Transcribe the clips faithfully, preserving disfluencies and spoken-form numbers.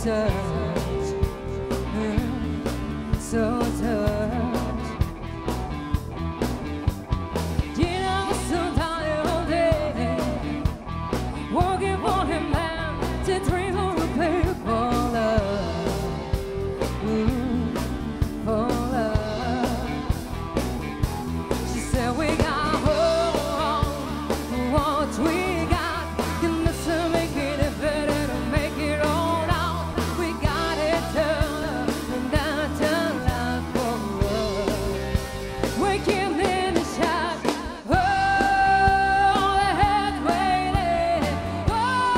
touch, so touch. You know, sometimes all day, working for him man to dream of a people love, mm, for love. She said we got home, what we got, can this make it better to make it all out? We got it done, and that's a lot for love. We give them a shot, oh, the head's waiting, oh,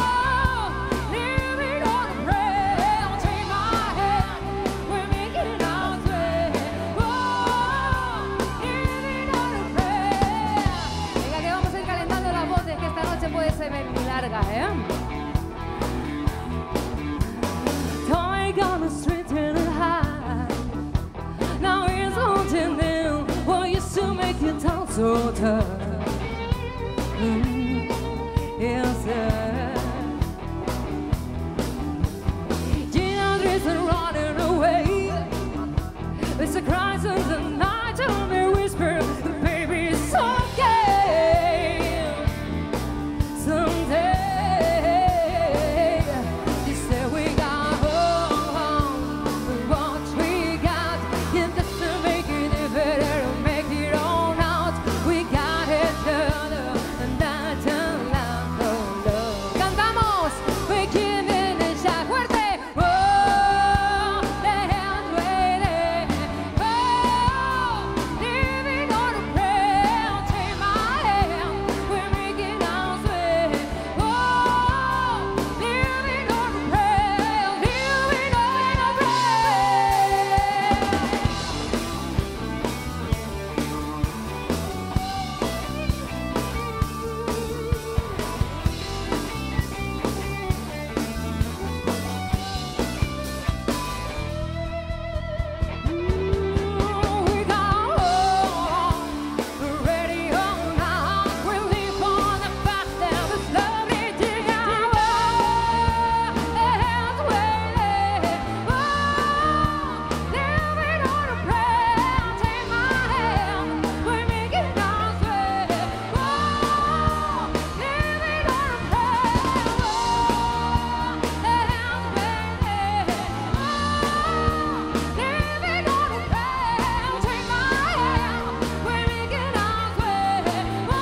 living on a prayer, don't take my hand, we're making our way, oh, living on a prayer. Venga, que vamos a ir calentando las voces, que esta noche puede ser muy larga, ¿eh? Toy on the street and high. Now it's haunting them. What used to make you talk so tough? Mm, yes, sir. You know there's a running away. It's a crisis at night. Tell me whisper, baby, it's okay. Someday. You said we got home, what we got, and this to make it better, to make it all out. We got it done, and that's a lot of love. Cantamos, we give it a shot, fuerte. Oh, the hand's waiting. Oh, living on a prayer, take my hand, we're making our way. Oh, living on a prayer, living on a prayer. We got home, we're ready on now. We live on the fast and the slowly dig out. The hands waiting, oh, living on a prayer. Take my hand, we're making our way. Oh, living on a prayer. Oh, the hands waiting, oh, living on a prayer. Take my hand, we're making our way. Oh, living on a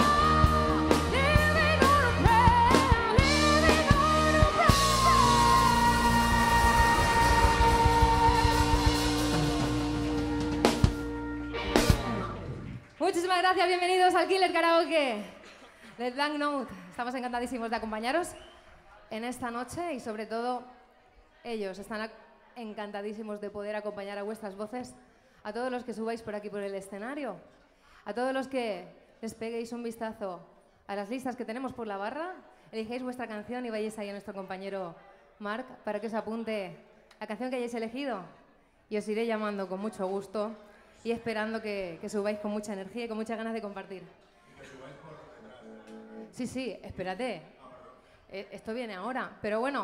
prayer, living on a prayer. Muchísimas gracias, bienvenidos al Killer Karaoke de Blank Note. Estamos encantadísimos de acompañaros en esta noche y sobre todo ellos están ac- encantadísimos de poder acompañar a vuestras voces, a todos los que subáis por aquí por el escenario, a todos los que les peguéis un vistazo a las listas que tenemos por la barra, elegéis vuestra canción y vayáis ahí a nuestro compañero Marc para que os apunte la canción que hayáis elegido y os iré llamando con mucho gusto y esperando que, que subáis con mucha energía y con muchas ganas de compartir. Sí, sí, espérate. Eh, esto viene ahora, pero bueno.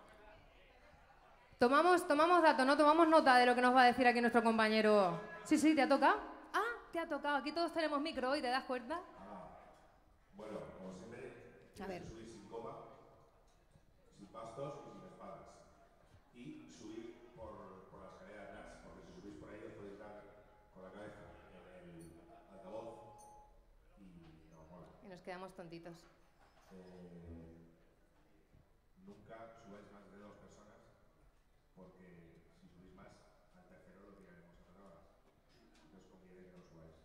Tomamos, tomamos datos, ¿no? Tomamos nota de lo que nos va a decir aquí nuestro compañero. Sí, sí, ¿te ha tocado? Ah, te ha tocado. Aquí todos tenemos micro hoy, ¿te das cuenta? Bueno, como siempre, A ver. tienes que subir sin coma, sin pastos y sin espadas. Y subir por, por la escalera de atrás, porque si subís por ahí os podéis dar con la cabeza en el altavoz y no mola. Y nos quedamos tontitos. Eh, nunca subáis más de dos personas, porque si subís más, al tercero lo tiraremos a todas. Entonces conviene que no subáis.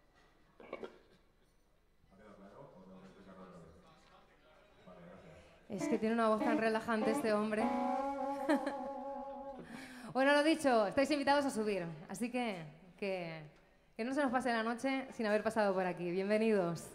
¿Ha quedado claro o tengo que explicarlo otra vez? Vale, gracias. Es que tiene una voz tan relajante este hombre. Bueno, lo dicho, estáis invitados a subir, así que, que que no se nos pase la noche sin haber pasado por aquí. Bienvenidos.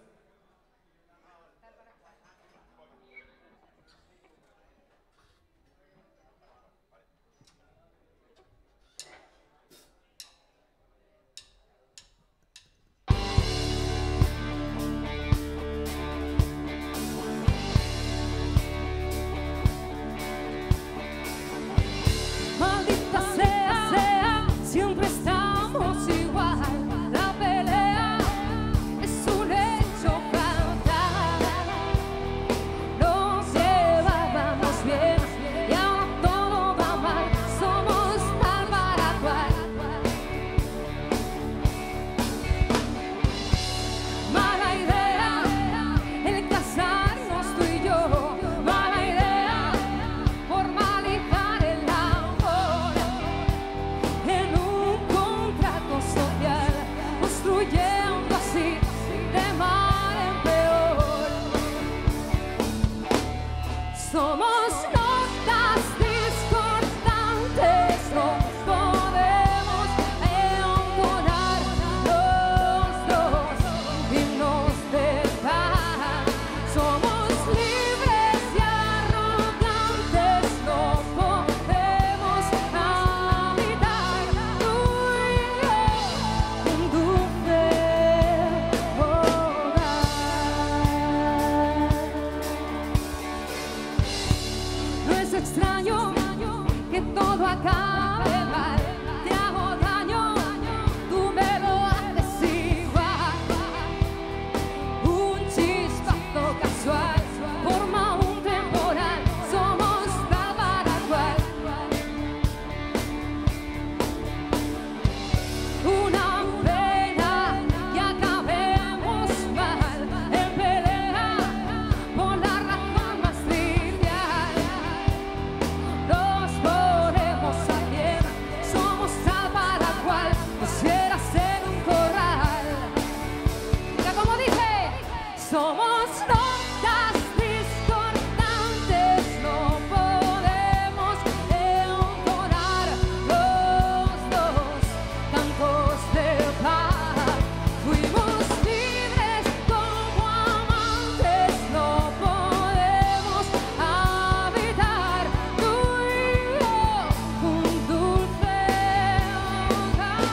Somos notas discordantes, no podemos entonar los dos cantos de paz. Fuimos libres como amantes, no podemos habitar tú y yo un dulce hogar.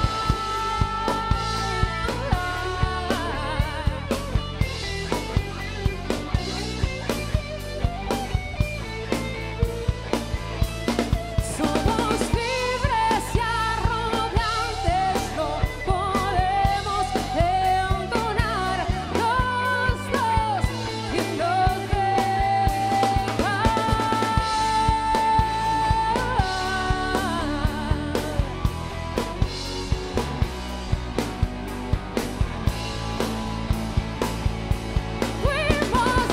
Somos libres y arrogantes, no podemos entonar los dos himnos de Fuimos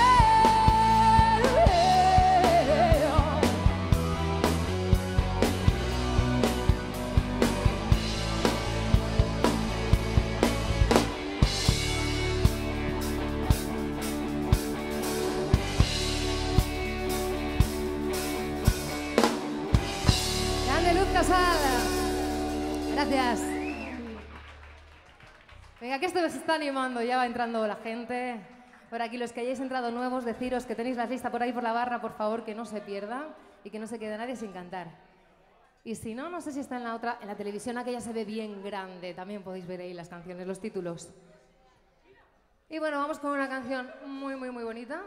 Grande Luz Casal. Gracias. Venga, que esto se está animando, ya va entrando la gente. Por aquí, los que hayáis entrado nuevos, deciros que tenéis la lista por ahí por la barra, por favor, que no se pierda y que no se quede nadie sin cantar. Y si no, no sé si está en la otra, en la televisión aquella se ve bien grande, también podéis ver ahí las canciones, los títulos. Y bueno, vamos con una canción muy, muy, muy bonita.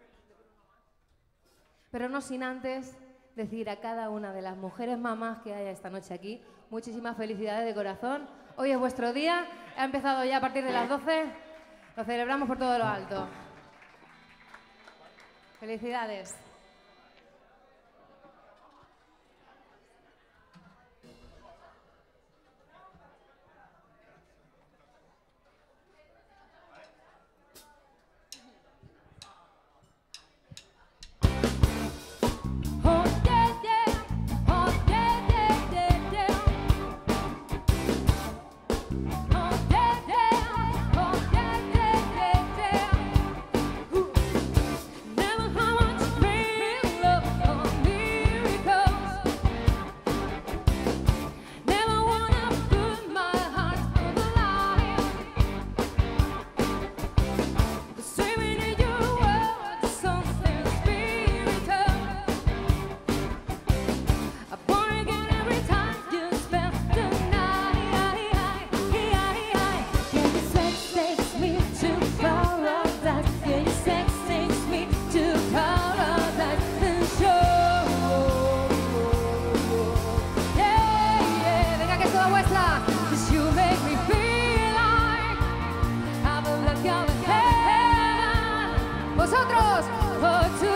Pero no sin antes decir a cada una de las mujeres mamás que haya esta noche aquí, muchísimas felicidades de corazón. Hoy es vuestro día, ha empezado ya a partir de las doce, lo celebramos por todo lo alto. Felicidades. Oh yeah yeah, oh yeah yeah yeah yeah. Oh yeah yeah, oh yeah yeah yeah yeah. Ooh. Never how much pain, love, or miracles. Never wanna put my heart on the line. The swimming in your words, something spiritual. I born again every time you spend the night. Your sex takes me to paradise. Your sex takes me to paradise and show. Yeah, yeah, venga que es toda vuestra. 'Cause you make me feel like I'm a look out in heaven. Vosotros, oh to,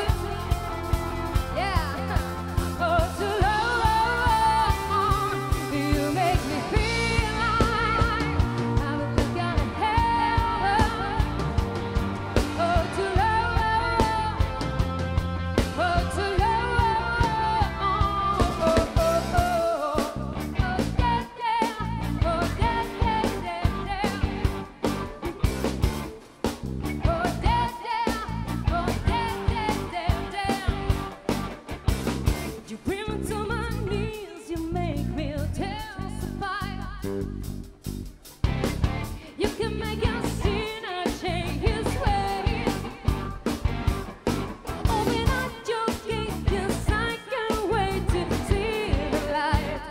yeah, oh to love. You make me feel like I'm a look out in heaven. Oh to love, oh to love. Oh oh oh oh, oh yeah yeah, oh yeah yeah yeah yeah. Oh yeah yeah, oh yeah yeah yeah yeah. You bring me to my knees, you make me testify. You can make a sinner change his ways. Open up your gate, 'cause I can't wait to see the light.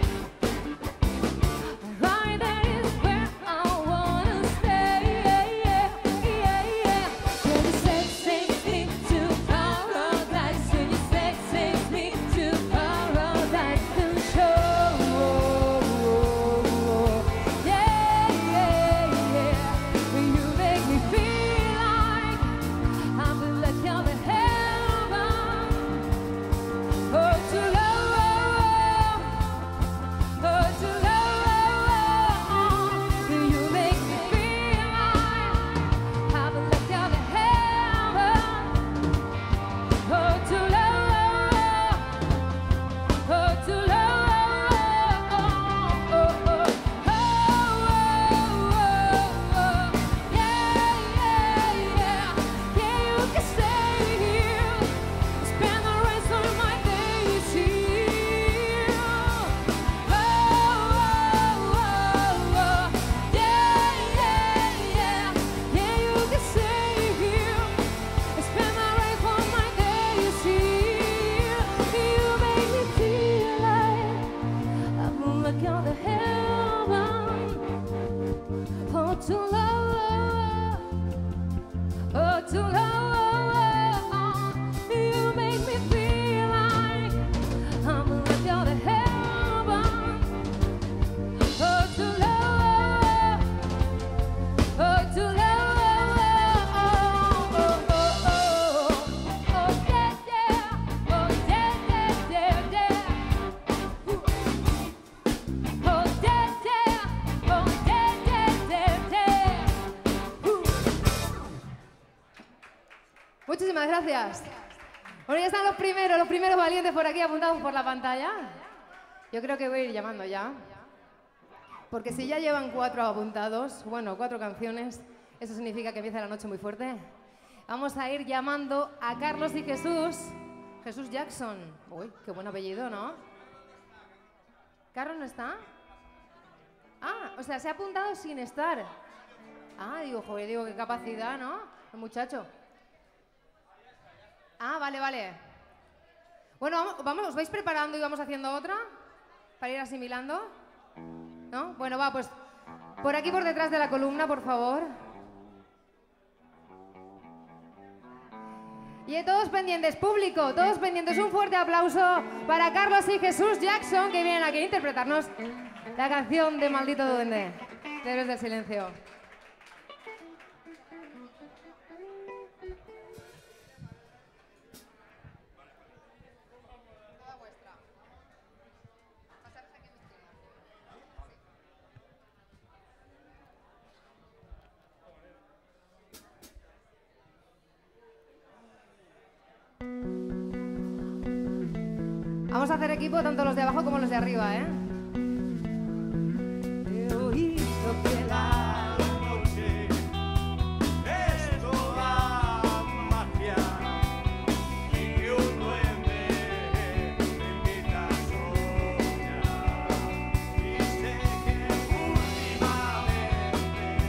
Right there is where I wanna stay. Your sex takes me to paradise. Your sex takes me to paradise and show. look at the heaven, oh to love, oh to love, you make me feel like I'm look at the heaven, oh to love, oh to love. Muchísimas gracias. Bueno, ya están los primeros, los primeros valientes por aquí apuntados por la pantalla. Yo creo que voy a ir llamando ya. Porque si ya llevan cuatro apuntados, bueno, cuatro canciones, eso significa que empieza la noche muy fuerte. Vamos a ir llamando a Carlos y Jesús. Jesús Jackson. Uy, qué buen apellido, ¿no? ¿Carlos no está? Ah, o sea, se ha apuntado sin estar. Ah, digo, joder, digo, qué capacidad, ¿no? El muchacho. Ah, vale, vale. Bueno, vamos, vamos, ¿os vais preparando y vamos haciendo otra? Para ir asimilando. ¿No? Bueno, va, pues por aquí por detrás de la columna, por favor. Y todos pendientes, público, todos pendientes. Un fuerte aplauso para Carlos y Jesús Jackson, que vienen aquí a interpretarnos la canción de Maldito Duende, de Héroes del Silencio. Vamos a hacer equipo tanto los de abajo como los de arriba, ¿eh? He oído que la noche es toda magia y que un duende me invita a soñar. Y sé que últimamente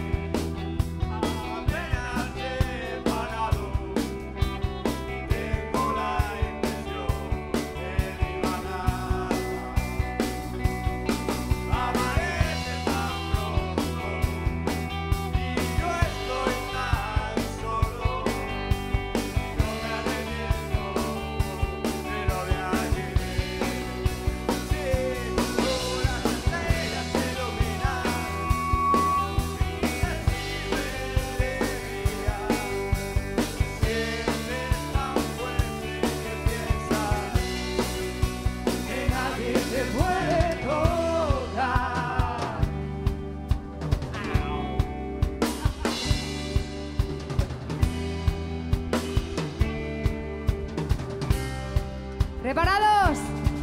apenas he parado. Tengo la impresión de divagar. Amanece tan pronto y yo estoy tan solo. Yo me arrepiento de lo de ayer. Sí, con las estrellas se iluminan y recibe alegría. Sientes tan fuerte que piensas que nadie te puede tocar. ¿Preparados?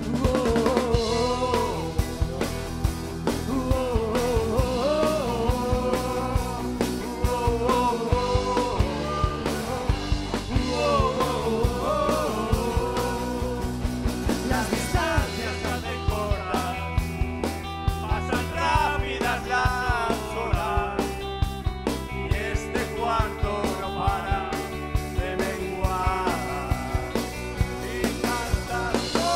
Las distancias se hacen cortas, pasan rápidas las horas y este cuarto no para de menguar y tantas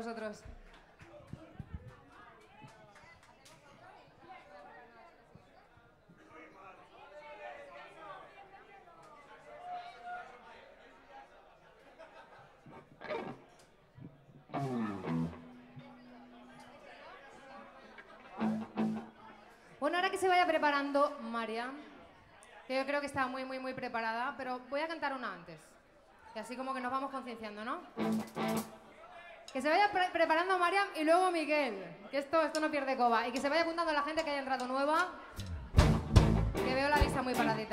vosotros. Bueno, ahora que se vaya preparando Mariam, que yo creo que está muy, muy, muy preparada, pero voy a cantar una antes. Y así como que nos vamos concienciando, ¿no? Que se vaya pre preparando Mariam y luego Miguel, que esto, esto no pierde coba. Y que se vaya apuntando la gente que haya entrado nueva, que veo la lista muy paradita.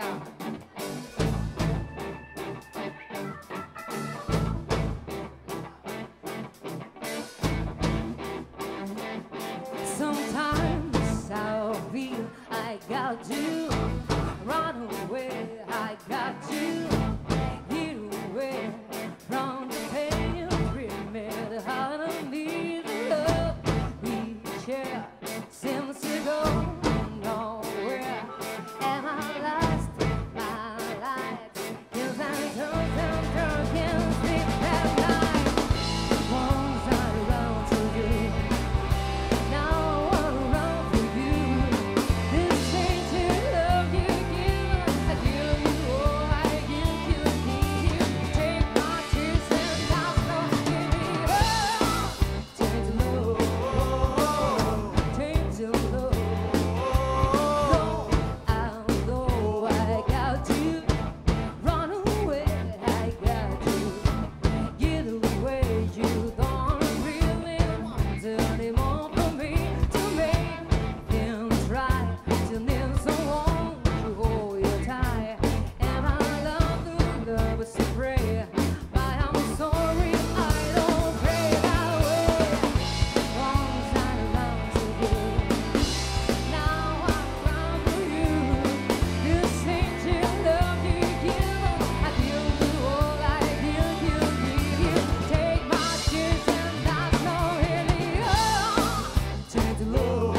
Sometimes I feel I got to run away, I got to get away from the pain, remember how to need the love we share seems to go nowhere. Am I lost my life? 'Cause I don't, don't, don't, can't sleep at night. Once I run to you, now I run for you. This ain't to love you give, I give you all, I give you, give you. Take my tears and I'll stop giving up. Take to love, take to love. No, I know I got to run away, I got to get away. You don't really want anymore from me to make things right. You need someone to hold you tight, and I love to love is to pray. But I'm sorry, I don't pray that way. Once I run to you, now I run for you. This ain't your love you give, I give you all, I give you, give you. Take my tears and that's not really all. Take the love,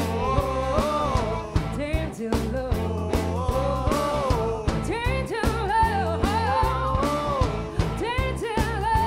take the love, take the love, take the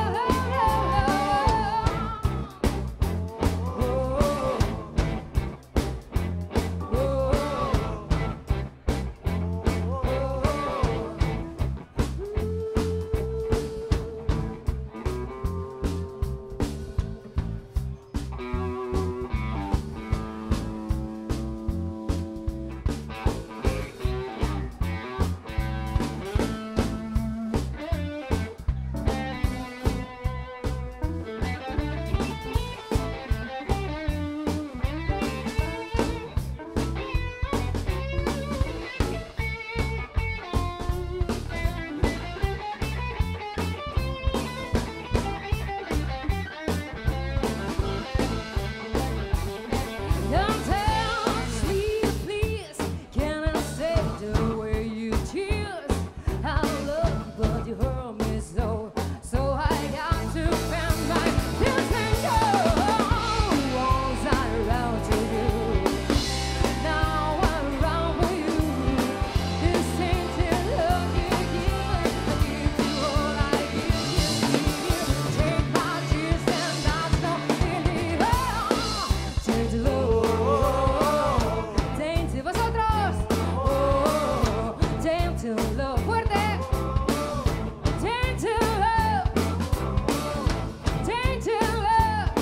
Don't tell me, please. Can I say the way you tears? I love you, but you hurt me so. So I got to bend my tears and go. Once I run to you, now I run for you. This ain't the love you give, I give you all, I give you, give you. Take my tears and that's not really all. Take the love, take to vosotros. Oh, take to love, fuerte. Take to love, take to love,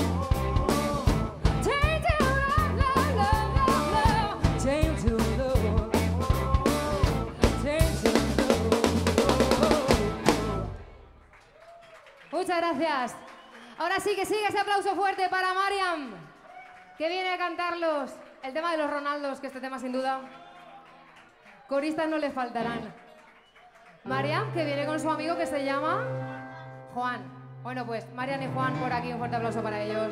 take to love, love, love, love, love. Take to love, take to love. Muchas gracias. Ahora sí que sigue ese aplauso fuerte para Mariam, que viene a cantarlos el tema de los Ronaldos, que este tema sin duda coristas no le faltarán. Mariam, que viene con su amigo que se llama Juan. Bueno, pues Mariam y Juan por aquí, un fuerte aplauso para ellos.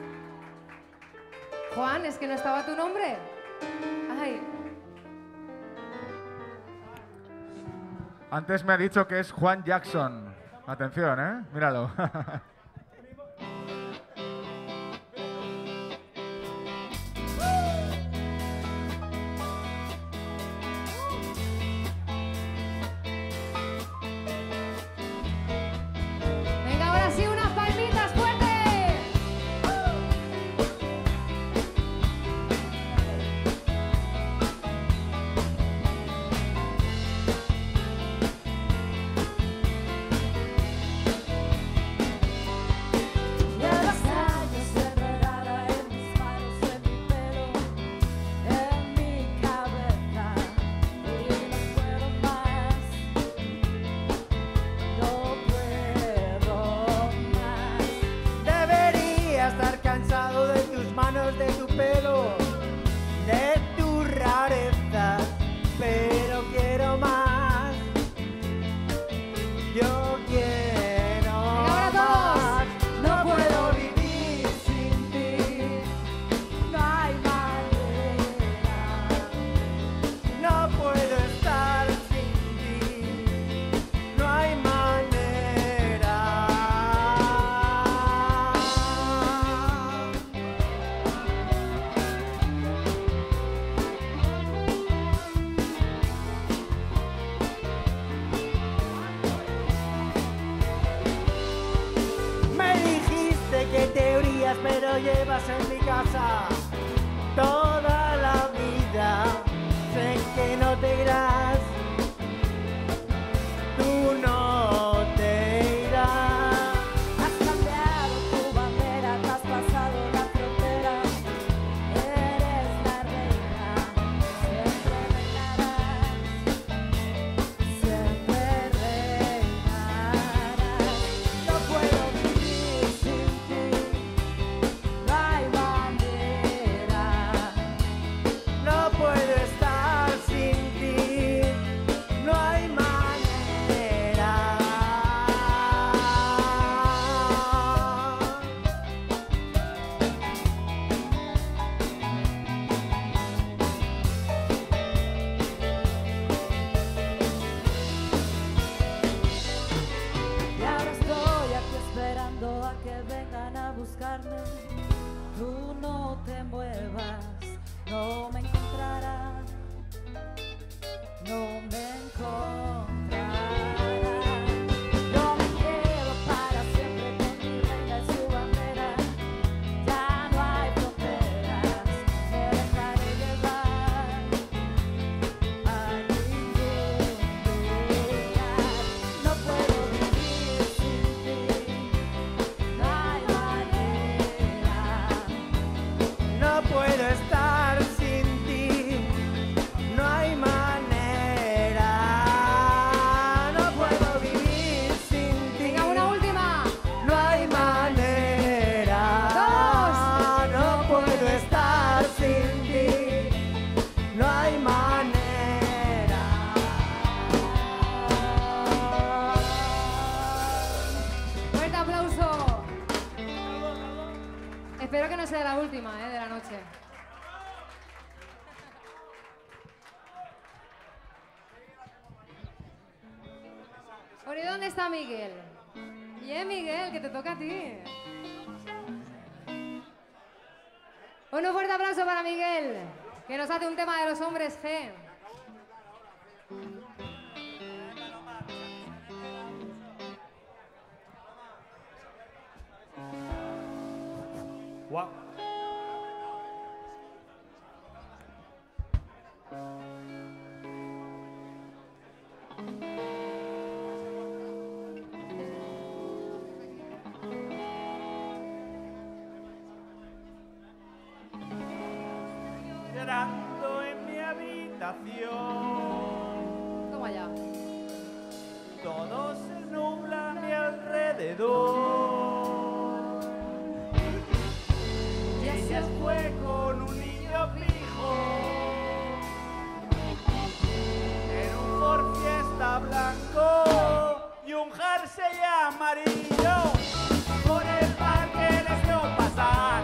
Juan, ¿es que no estaba tu nombre? Ay, Antes me ha dicho que es Juan Jackson. Atención, ¿eh? Míralo. venga, ahora sí, unas palmitas fuertes. llevas en mi casa toda la vida. Sé que no te irás, tú no te irás. Has cambiado tu bandera, te has pasado la frontera. Eres la reina, siempre reinarás, siempre reinarás. No puedo vivir sin ti, no hay manera. No puedo estar sin ti, no hay manera. Y ahora estoy aquí esperando a que vengan a buscarme. Tú no te muevas, no me encontrarás, no me encontrarás. Yo me quedo para siempre con mi reina y su bandera. Ya no hay fronteras, me dejaré llevar a ningún lugar. No puedo vivir sin ti, no hay manera. No puedo estar sin ti, no hay manera. No puedo vivir sin ti. Venga, una última. No hay manera. No puedo estar sin ti. No hay manera. Fuerte aplauso. Espero que no sea la última, eh, de la noche. Bueno, ¿y dónde está Miguel? Bien, Miguel, que te toca a ti. Un fuerte aplauso para Miguel, que nos hace un tema de los hombres G. Guau. Llorando en mi habitación, Toma ya. todo se nubla a mi alrededor. Ya Ella se fue con un niño fijo en un Ford Fiesta blanco y un jersey amarillo. Por el parque les vio pasar.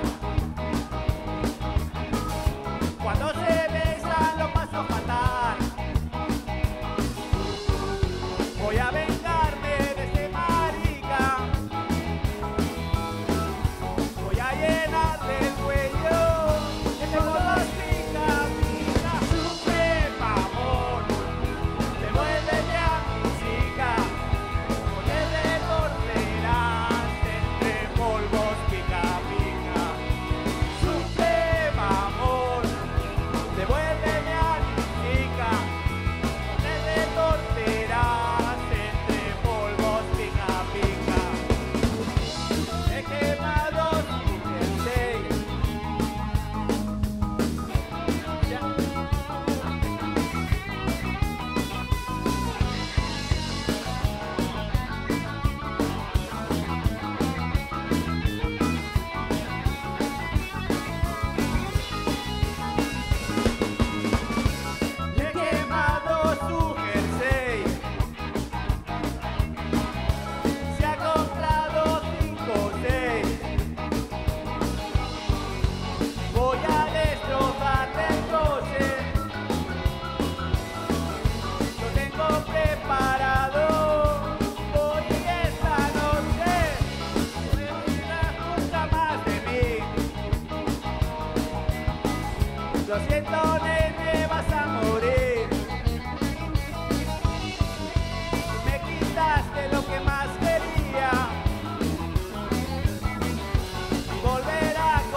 Cuando se besan lo paso fatal. Voy a vengarme de este marica. Voy a llenarle el cuello de todos pica, pica. Sufre, favor, devuélveme a mi chica. Con el retorcerás entre polvos, pica, pica. Sufre, favor, devuélveme a mi chica. Con el retorcerás entre polvos, pica, pica. He quemado su jersey. He quemado su jersey. Se ha comprado cinco o seis. Voy a destrozarle el coche. Lo tengo preparado. Hoy esta noche no dirás nunca más de mí. Lo siento, nene, vas a morir. Me quitaste lo que más quería y volver a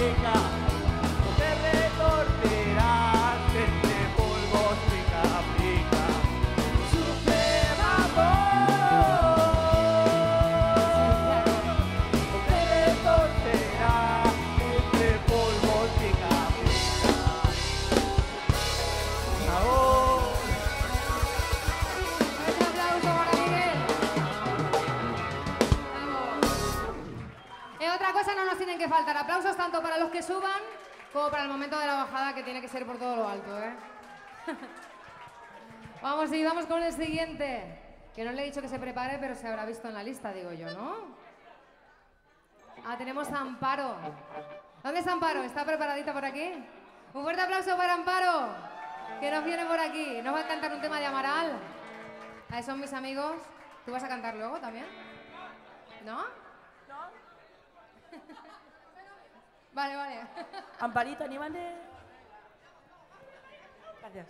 África, no te retorcerás entre polvos pica pica. Supremo amor, no te retorcerás entre polvos pica pica. Ahora. Un aplauso para Miguel. Vamos. Eh, otra cosa no nos tienen que faltar. Aplausos tanto para los que suban como para el momento de la bajada, que tiene que ser por todo lo alto, ¿eh? Vamos y vamos con el siguiente. Que no le he dicho que se prepare, pero se habrá visto en la lista, digo yo, ¿no? Ah, tenemos a Amparo. ¿Dónde está Amparo? ¿Está preparadita por aquí? Un fuerte aplauso para Amparo, que nos viene por aquí. Nos va a cantar un tema de Amaral. Ahí son mis amigos. ¿Tú vas a cantar luego también? ¿No? Vale, vale. Amparito, anímate. Gracias.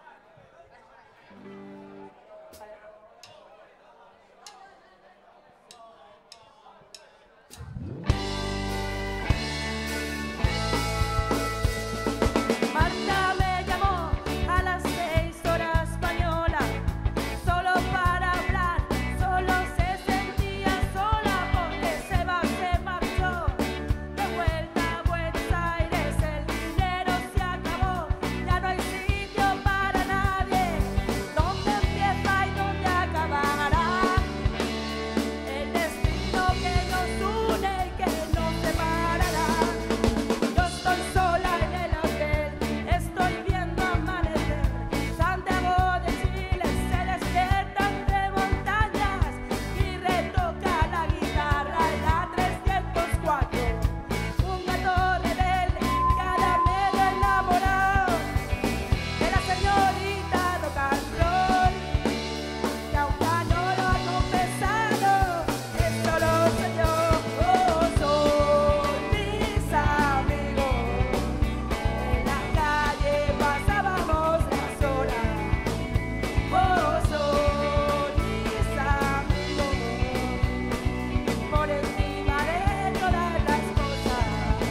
Marta me llamó a las seis horas española, solo para hablar, solo se sentía sola porque se va, se marchó. De vuelta a Buenos Aires, el dinero se acabó, ya no hay sitio para nadie, dónde empieza y dónde acabará. El destino que nos une y que nos separará. Yo estoy sola en el hotel, estoy viendo amanecer. Santiago de Chile se despierta entre montañas y retoca la guitarra en la trescientos cuatro. Un gato rebelde, cada medio enamorado de la señorita rock and roll. Y aunque no lo ha confesado, esto lo sé yo. Oh, son mis amigos. En la calle pasábamos las horas. Oh, son mis amigos. Por encima de todas las cosas.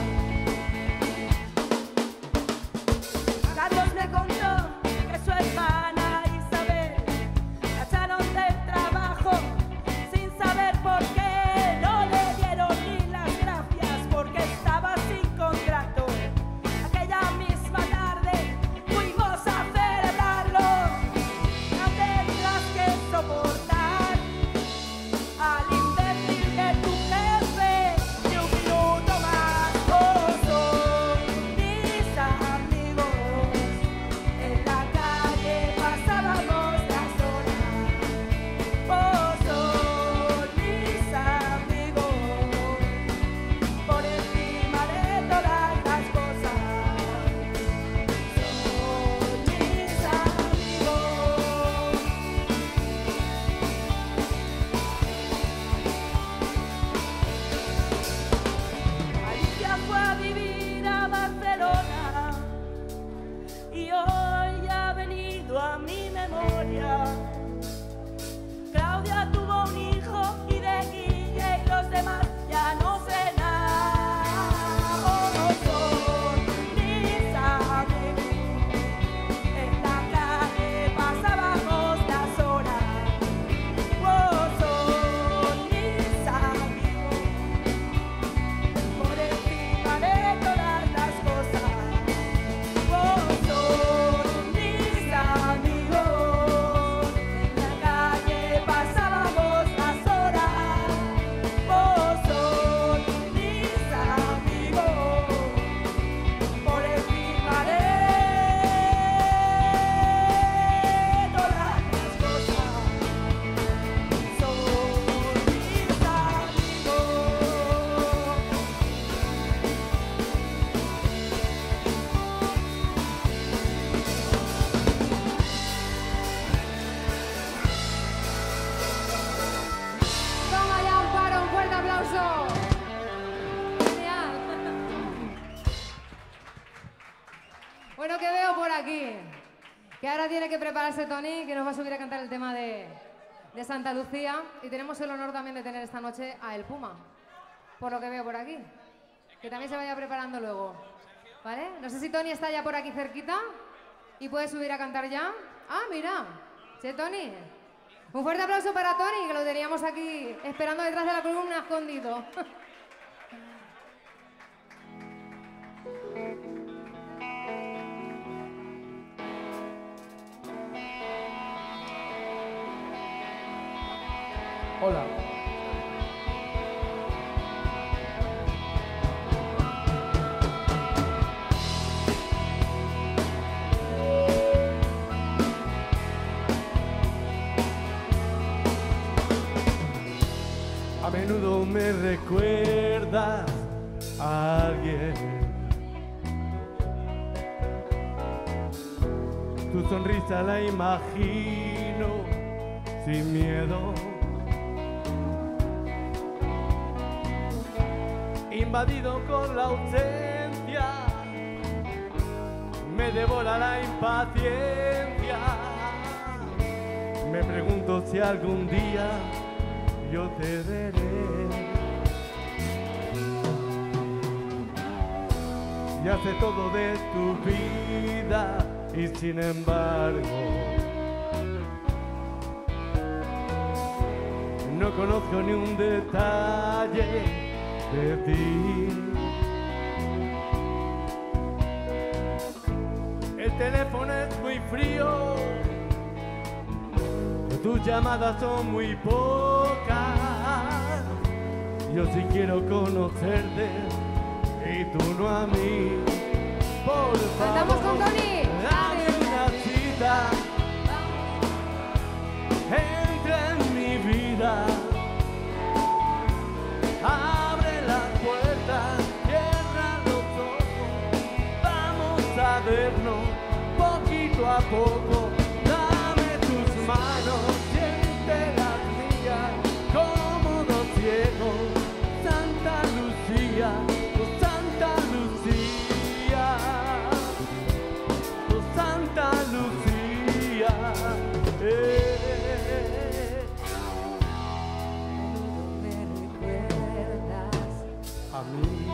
Carlos me contó que su hermana Isabel la echaron del trabajo sin saber por qué. No le dieron ni las gracias porque estaba sin contrato. Aquella misma tarde fuimos a celebrarlo. No tendrás que soportar al imbécil de tu jefe ni un minuto más. Oh, son mis amigos. En la calle pasábamos las horas. Oh, son mis amigos. Por encima de todas las cosas. Son mis amigos. Alicia fue a vivir a Barcelona y hoy ha venido a mi memoria. Claudia tuvo un hijo y de Guille y los demás ya no sé nada. Oh, son mis amigos. En la calle pasábamos las horas. Oh, son mis amigos. Por encima de todas las cosas. Oh, son mis amigos. En la calle pasábamos las horas. Oh, son mis amigos. Por encima de todas las cosas. Son mis amigos. Toma ya, Amparo, un fuerte aplauso. Genial. Bueno, que veo por aquí que ahora tiene que prepararse Tony, que nos va a subir a cantar el tema de, de Santa Lucía. Y tenemos el honor también de tener esta noche a El Puma, por lo que veo por aquí. que también se vaya preparando luego. ¿Vale? No sé si Tony está ya por aquí cerquita y puede subir a cantar ya. Ah, mira. Sí, Tony. Un fuerte aplauso para Tony, que lo teníamos aquí esperando detrás de la columna escondido. Hola. A menudo me recuerdas a alguien. Tu sonrisa la imagino sin miedo. Invadido con la ausencia, me devora la impaciencia. Me pregunto si algún día yo te veré. Ya sé todo de tu vida y sin embargo no conozco ni un detalle de ti. El teléfono es muy frío, tus llamadas son muy pocas. Yo sí quiero conocerte y tú no a mí. Por ¡Cantamos con favor, Tony! dame una cita. Entra en mi vida. Abre las puertas, cierra los ojos. Vamos a vernos poquito a poco. Dame tus manos, siente las mías, como dos ciegos. Santa Lucía, oh Santa Lucía, oh Santa Lucía. Eh. A mí.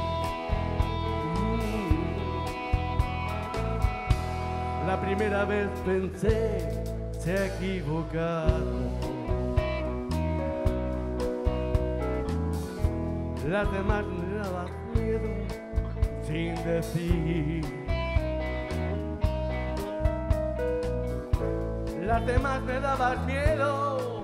Mm. La primera vez pensé, se ha equivocado. Las demás me daban miedo sin decir. Las demás me daban miedo,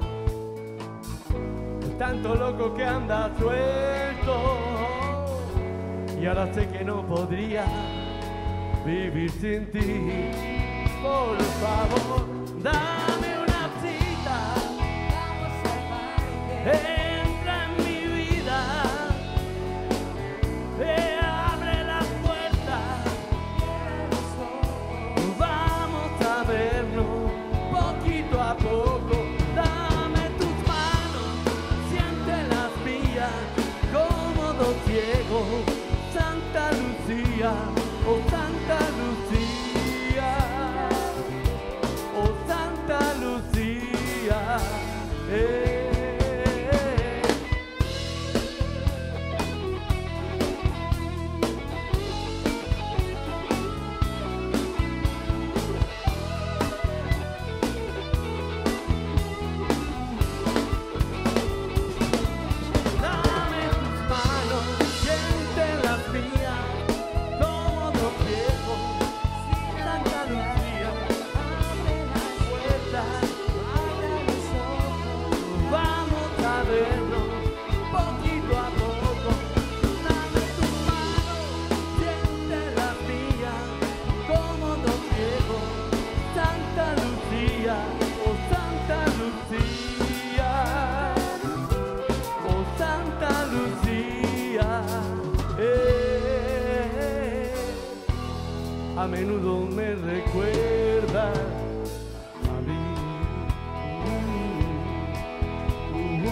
tanto loco que anda suelto. Y ahora sé que no podría vivir sin ti. Por favor, dame una cita. Entra en mi vida. Eh, abre las puertas. Vamos a vernos poquito a poco. Dame tus manos, siente las mías, como dos ciegos. Santa Lucía, oh Santa Lucía, oh Santa Lucía, eh. Dame tus manos, siente las mías, como dos viejos. Santa Lucía, abre las puertas, abre los ojos. Vamos a vernos poquito a poco. Dame tus manos, siente las mías, como dos viejos. Santa Lucía, oh Santa Lucía, oh Santa Lucía, eh. A menudo me recuerda a mí. Uh,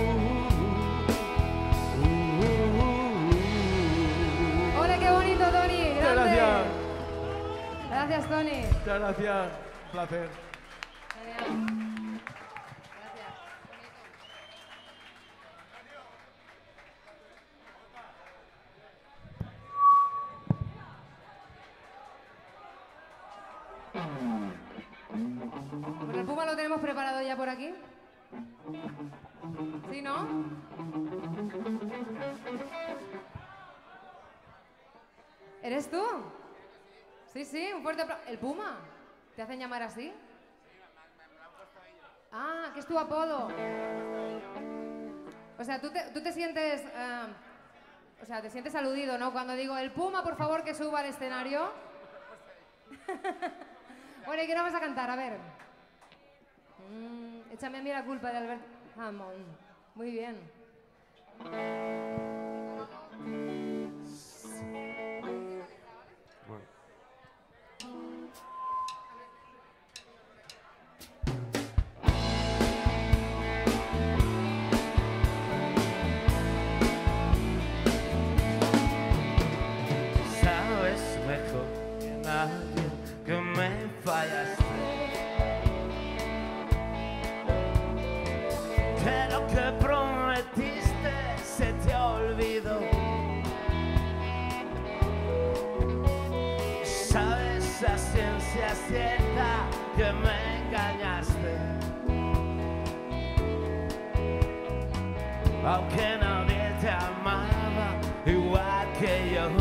uh, uh, uh. ¡Ole, qué bonito, Tony! Muchas ¡Grande! gracias. Gracias, Tony. Muchas gracias. Placer. Genial. Gracias. aquí? ¿Sí, no? ¿Eres tú? Sí, sí, un fuerte aplauso. ¿El Puma? ¿Te hacen llamar así? Ah, que es tu apodo. O sea, tú te, tú te sientes... eh, o sea, te sientes aludido, ¿no? Cuando digo, el Puma, por favor, que suba al escenario. Bueno, ¿y qué nos vas a cantar? A ver. Mm, échame a mí la culpa de Albert Hammond. Muy bien. Sabes mejor que nadie que me fallaste, que lo que prometiste se te olvidó. Sabes a ciencia cierta que me engañaste, aunque nadie te amaba igual que yo.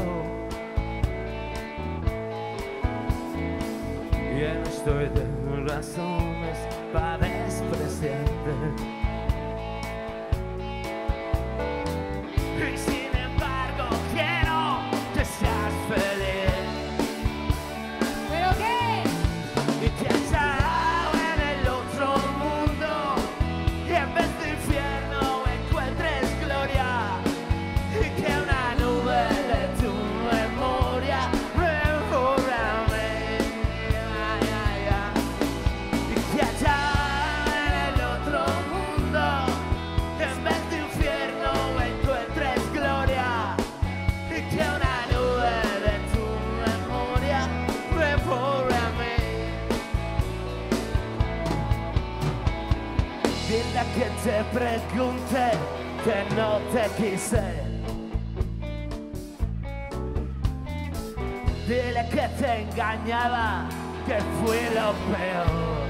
Ya no estoy de razones para despreciarte, y sin embargo quiero que seas feliz. ¿Pero qué? Y que allá en el otro mundo, y en vez de infierno encuentres gloria, y que una nube de tu memoria me borra a mí. Ay, ay, ay. Y que allá en el otro mundo, en vez de infierno encuentres gloria, y que una nube de tu memoria me borra a mí. Dile que te pregunté, que no te quise. Dile que te engañaba, que fui lo peor.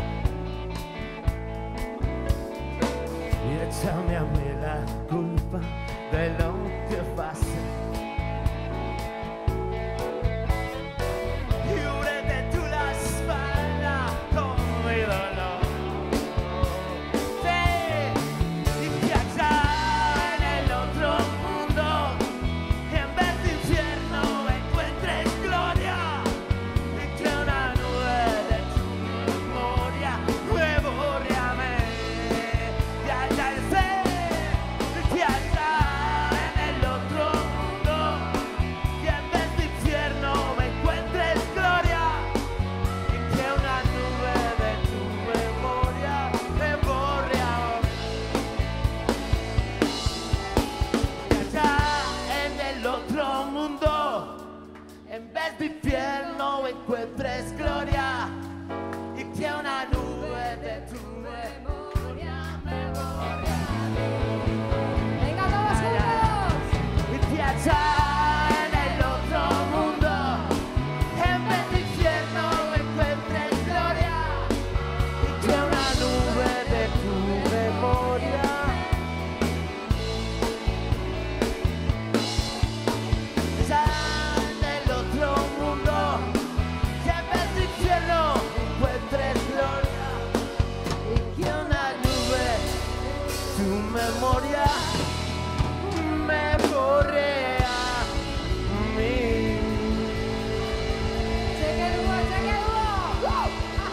Y échame a mí la culpa de lo que pasé. Y úrete tú la espalda con mi dolor. Sí, y que allá en el otro mundo, en vez de infierno encuentres gloria, y que una nube de tu memoria me borre a mí. Y allá sé, y que allá en el otro mundo, y en vez de infierno me encuentres gloria, y que una nube de tu memoria me borre a mí. Y allá en el otro mundo, en vez de infierno encuentres gloria, y que una nube de tu memoria me borre a mí. ¡Venga, todos juntos! Y que allá en el otro mundo, en vez de infierno encuentres gloria, y que una nube de tu memoria. Allá en el otro mundo, que en vez de infierno encuentres gloria, y que una nube de tu memoria me borre a mí. ¡Cheque dúo, cheque dúo!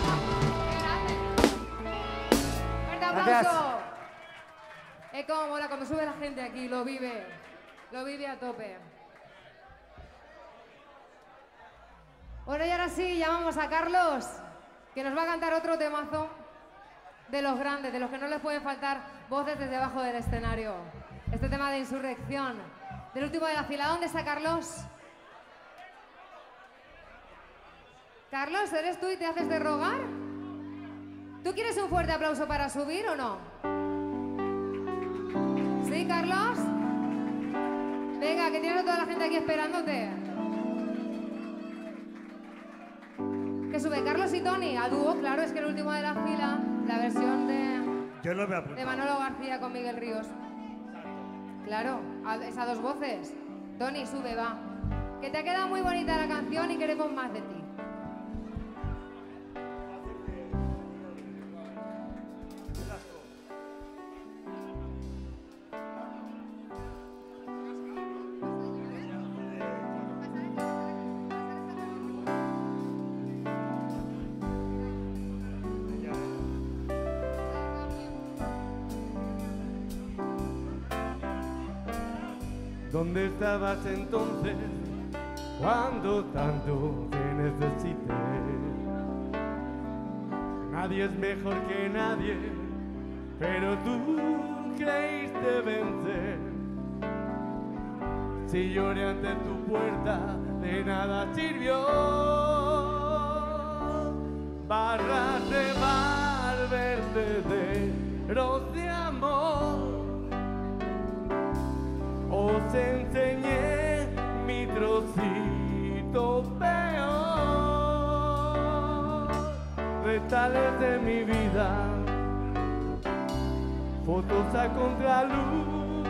¡Fuerte aplauso! Es como mola cuando sube la gente aquí, lo vive. Lo vive a tope. Bueno, y ahora sí, llamamos a Carlos, que nos va a cantar otro temazo de los grandes, de los que no les pueden faltar voces desde abajo del escenario. Este tema de Insurrección, del último de la fila. ¿Dónde está Carlos? Carlos, ¿eres tú y te haces de rogar? ¿Tú quieres un fuerte aplauso para subir o no? ¿Sí, Carlos? Venga, que tienes a toda la gente aquí esperándote. Que sube Carlos y Tony, a dúo, claro, es que el último de la fila, la versión de, Yo no me de apunto. Manolo García con Miguel Ríos. Claro, a, es a dos voces. Tony, sube, va. Que te ha quedado muy bonita la canción y queremos más de ti. ¿Dónde estabas entonces cuando tanto te necesité? Nadie es mejor que nadie, pero tú creíste vencer. Si lloré ante tu puerta, de nada sirvió. Barras de mar, vertederos de amor. Os enseñé mi trocito peor, retales de mi vida, fotos a contraluz.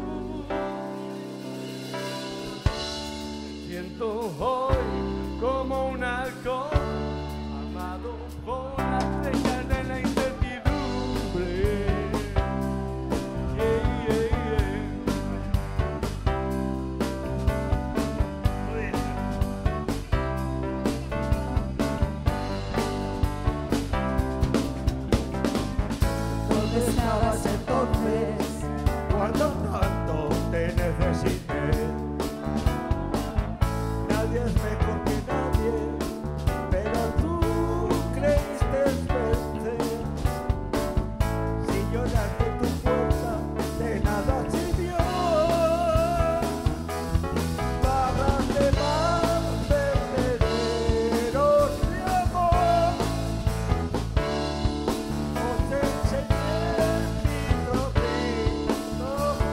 Siento hoy como un halcón, amado por las flechas de la incertidumbre. Yeah, yeah, yeah. ¿Dónde estabas entonces cuando tanto te necesité? Nadie es mejor que nadie, pero tú creíste vencer. Si lloraste tu puerta, de nada sirvió. Barras de mar, vertederos de amor. Os enseñé mi trocito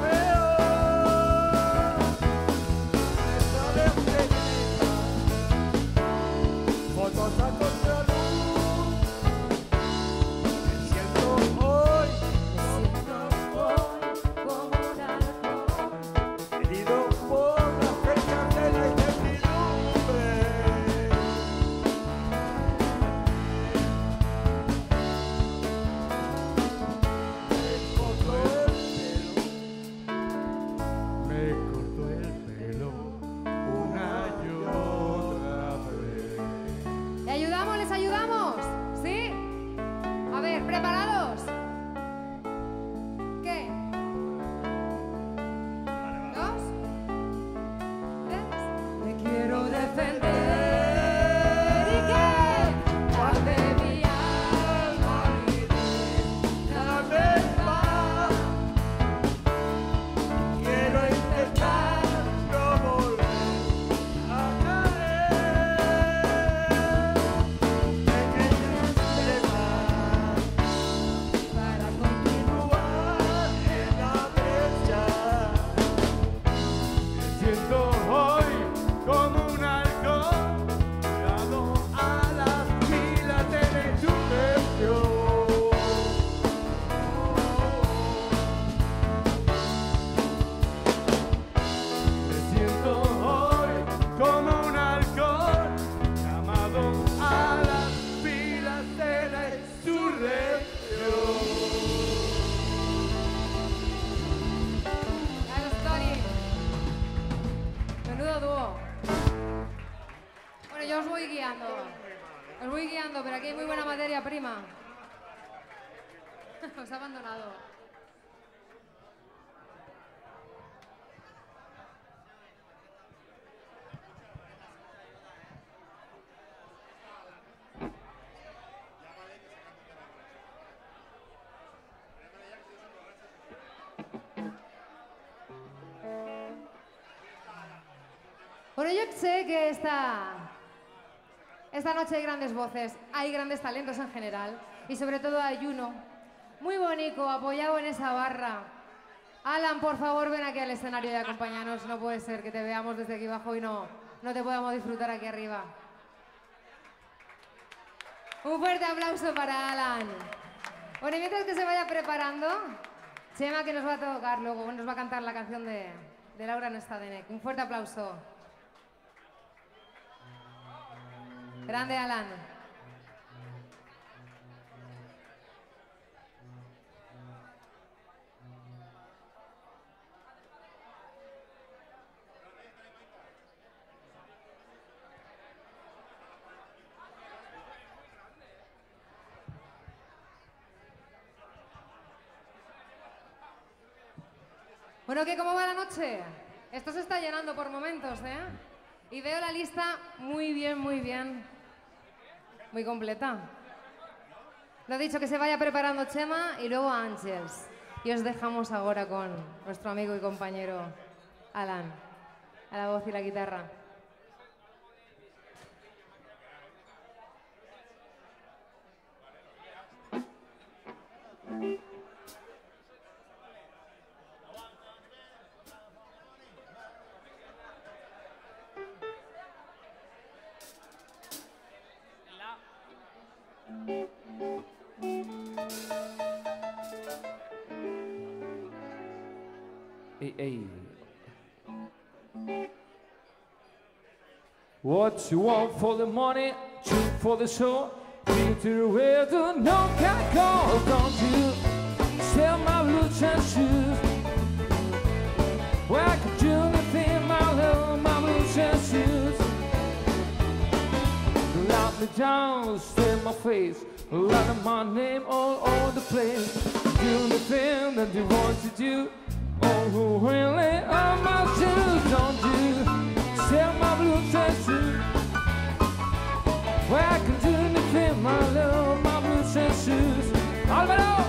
peor. Retales de mi vida, fotos a contraluz. Me siento hoy, Me siento hoy como un halcón. herido por las flechas de la incertidumbre. Me cortó el pelo, Me cortó el pelo una y otra vez. ¿Le ayudamos? ¿Les ayudamos? ¿Sí? A ver, ¿preparados? ¿Qué? ¿Dos? ¿Tres? Te quiero defender. ¿Y qué? Parte mi alma Una vez más, quiero intentar no volver a caer. Pequeñas pruebas para continuar en la brecha. Me siento hoy como un halcón, pegado a las filas de la insurrección. Me siento hoy como un halcón, llamado a las filas de la insurrección. Claro, Tony. Menudo dúo. Bueno, yo os voy guiando. Os voy guiando, pero aquí hay muy buena materia prima. Os he abandonado. Bueno, yo sé que esta, esta noche hay grandes voces, hay grandes talentos en general y sobre todo hay uno muy bonito, apoyado en esa barra. Alan, por favor, ven aquí al escenario y acompáñanos. No puede ser que te veamos desde aquí abajo y no, no te podamos disfrutar aquí arriba. Un fuerte aplauso para Alan. Bueno, y mientras que se vaya preparando, Chema que nos va a tocar luego, nos va a cantar la canción de, de Laura no está de Nec. Un fuerte aplauso. Grande Alan. Bueno, ¿qué? ¿Cómo va la noche? Esto se está llenando por momentos, ¿eh? Y veo la lista muy bien, muy bien. Muy completa. Lo dicho, que se vaya preparando Chema y luego Ángels. Y os dejamos ahora con nuestro amigo y compañero Alan, a la voz y la guitarra. Hey, hey. What you want for the money, shoot for the show, Peter where the no can go. Don't you sell my boots and shoes? Where I could do anything, my love, my boots and shoes. Lock me down, stare in my face, write my name all over the place. Do the thing that you want to do. Oh, who really are my shoes? Don't you sell my blues and shoes? Where I can do anything, my love, my blues and shoes. Álvaro!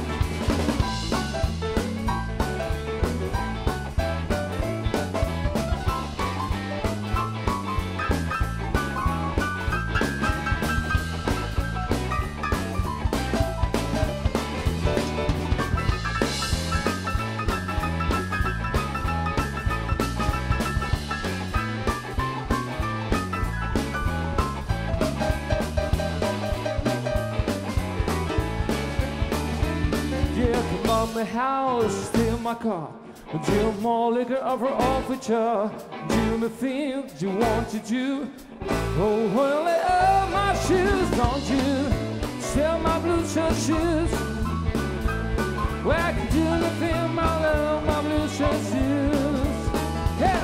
My house, steal my car, deal more liquor over officer. Do the things you want to do. Oh, well, they are my shoes, don't you sell my blue shirt shoes? Where I can do the thing, my love, my blue shirt shoes. Yeah.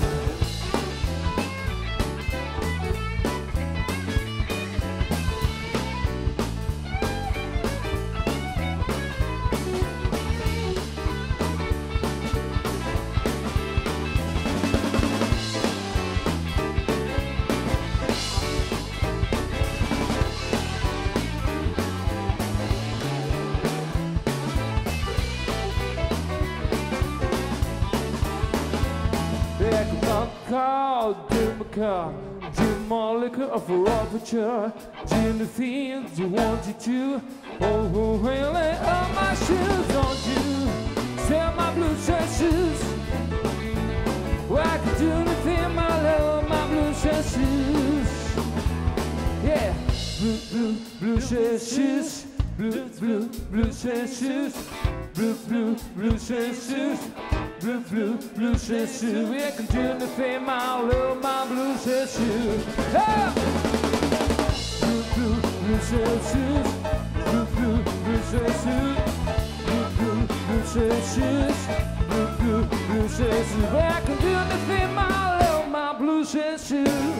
Car, do my car, do more liquor of a aperture. Do the things you want to do. Oh, who really are my shoes? Don't you sell my blue shirt shoes? Where I can do anything, my love, my blue shirt shoes. Yeah, blue, blue, blue shirt shoes. Blue, blue, blue shirt shoes. Blue, blue, blue shirt shoes. Blue, blue, blue shirt shoes. We can do anything, my love, my blue shirt shoes. Ah! Blue, blue, blue shirt shoes. Blue, blue, blue shirt shoes. Blue, blue, blue shirt shoes. Blue, blue, blue shirt shoes. We can do anything, my love, my blue shirt shoes.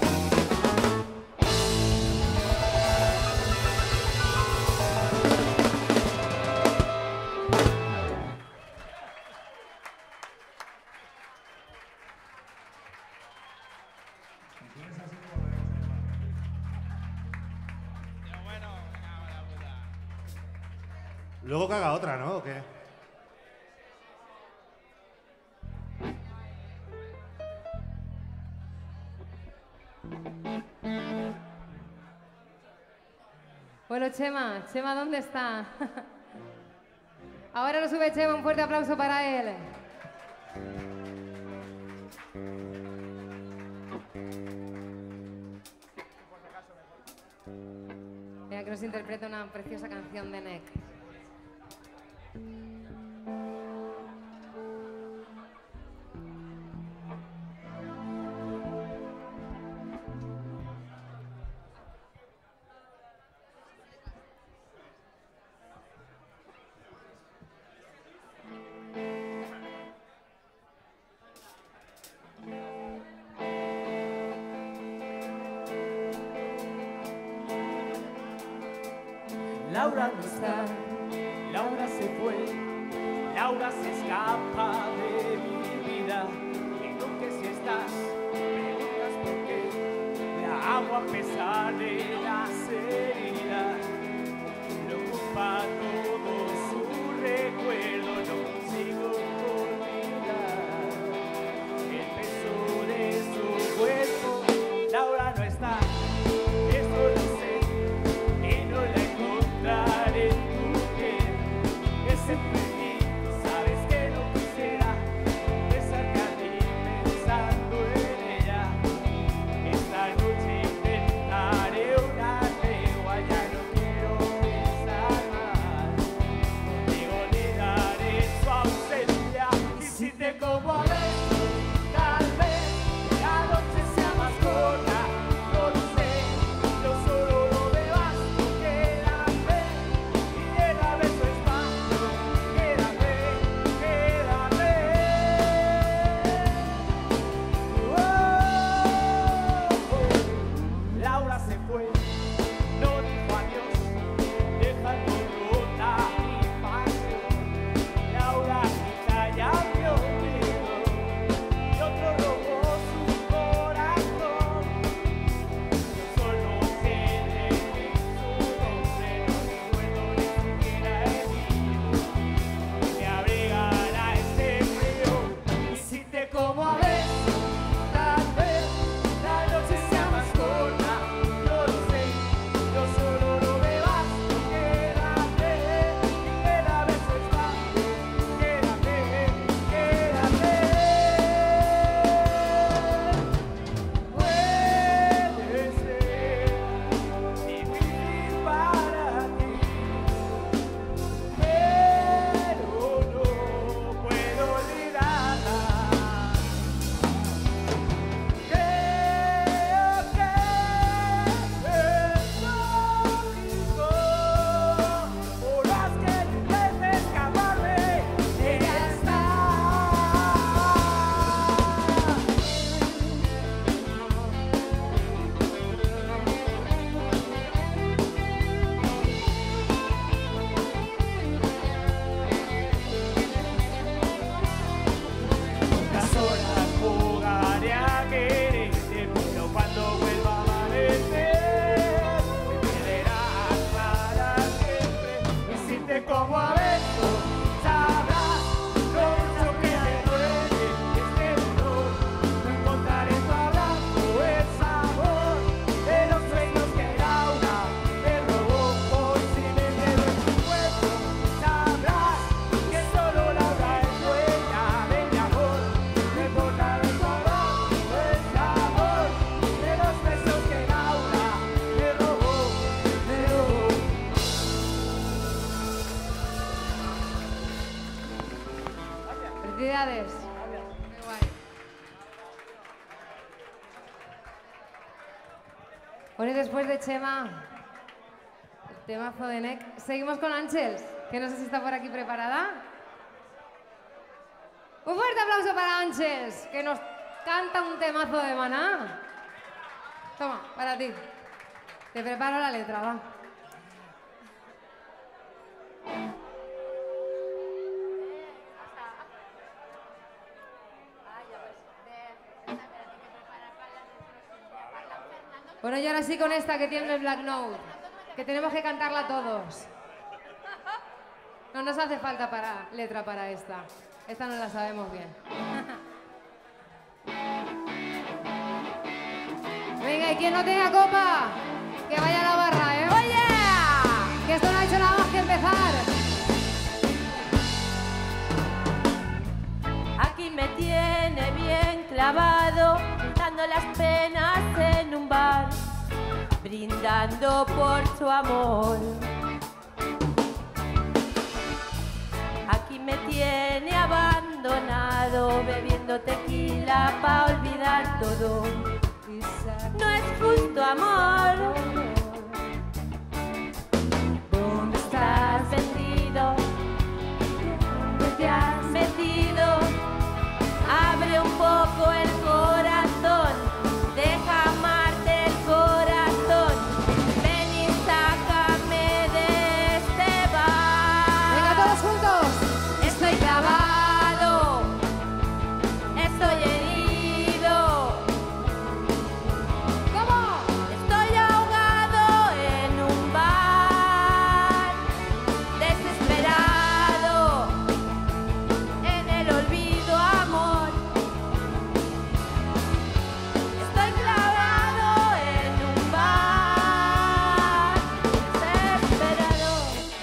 Luego que haga otra, ¿no? ¿O qué? Bueno, Chema, Chema, ¿dónde está? Ahora lo sube Chema, un fuerte aplauso para él. nos interprete una preciosa canción de Nek. Laura no está, Laura se fue, Laura se escapa de mi vida. Digo que si estás, preguntas por qué. La agua a pesar de las heridas, lo ocupa todo su recuerdo. No consigo olvidar el peso de su cuerpo. Laura no está, eso lo sé, y no la encontraré en tu piel. Ese feliz, sabes que no quisiera besarte a ti pensando en ella. Esta noche intentaré una tregua, ya no quiero pensar más. Contigo le daré su ausencia, y si te como a besos, tal vez la noche sea más corta. No lo sé, yo solo lo veo hasta que la ve. Y llega beso espacio, quédate, quédate. Oh, oh. Laura se fue, no dijo adiós, dejando rota mi pasión. Laura quizá ya me olvidó, y otro robó su corazón. Yo solo sé de mí su nombre, no recuerdo ni siquiera el mío. Me abrigará este frío, y si te como a besos, tal vez la noche sea más corta. No lo sé, yo solo lo veo hasta quédate, quédate, beso espacio, quédate, quédate. Puede ser difícil para ti, pero no puedo olvidarla. Creo que es lógico, por más que intente escaparme, ella está. Las horas jugaré a quererte, pero cuando vuelva a amanecer, me perderás para siempre. Y si te como a besos, sabrás lo mucho que me duele este dolor. No encontraré en tu abrazo el sabor de los sueños que Laura me robó. Hoy si me quedo en tu cuerpo, sabrás que solo Laura es dueña de mi amor. No encontraré en tu abrazo el sabor de los besos que Laura me robó, me robó. Felicidades. Qué guay. Bueno, y después de Chema, el temazo de Nek, seguimos con Ángels, que no sé si está por aquí preparada. Un fuerte aplauso para Ángels, que nos canta un temazo de Maná. Toma, para ti. Te preparo la letra, va. Bueno, y ahora sí con esta que tiene el Black Note, que tenemos que cantarla todos. No nos hace falta para, letra para esta. Esta no la sabemos bien. Venga, y quien no tenga copa, que vaya a la barra, ¿eh? ¡Oye! Que esto no ha hecho nada más que empezar. Aquí me tiene bien clavado, dando las penas en un bar. brindando por su amor. Aquí me tiene abandonado, bebiendo tequila pa' olvidar todo. No es justo, amor. ¿Dónde estás vendido? ¿Dónde te has metido? Abre un poco el corazón, deja amarte el corazón. Ven y sácame de este bar. Venga, todos juntos. Estoy clavado, estoy herido. ¿Cómo? Estoy ahogado en un bar, desesperado en el olvido, amor. Estoy clavado en un bar, desesperado.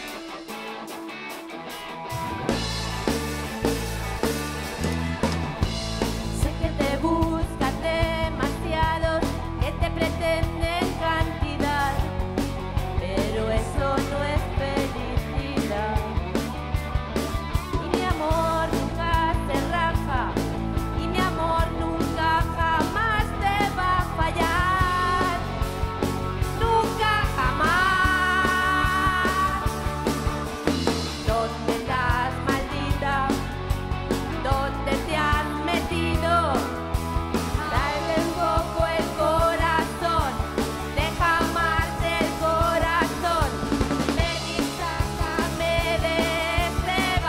Sé que te buscan demasiados, que te pretenden cantidad, pero eso no es felicidad. Y mi amor nunca se raja, y mi amor nunca jamás te va a fallar, nunca jamás. ¿Dónde estás, maldita? ¿Dónde te has metido? Dale un poco el corazón, deja amarte el corazón. Ven y sácame de este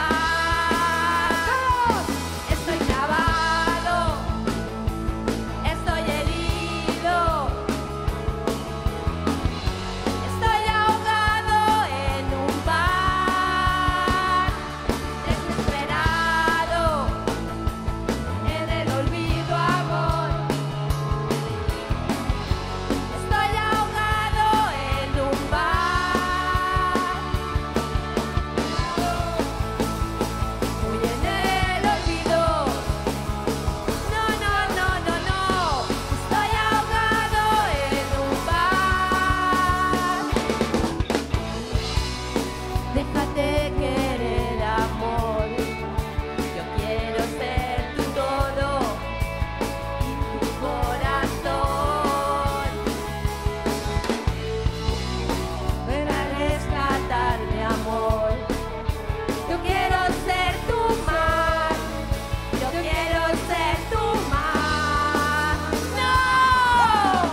bar. Estoy clavado, estoy herido, estoy ahogado en un bar, desesperado en el olvido, amor. Estoy ahogado en un bar, muy en el olvido. No, no, no, no, no. Estoy ahogado en un bar. Déjate querer, amor. Yo quiero ser tu todo y tu corazón. Ven a rescatarme, amor. Yo quiero ser tu mar. Yo quiero ser tu mar. ¡No!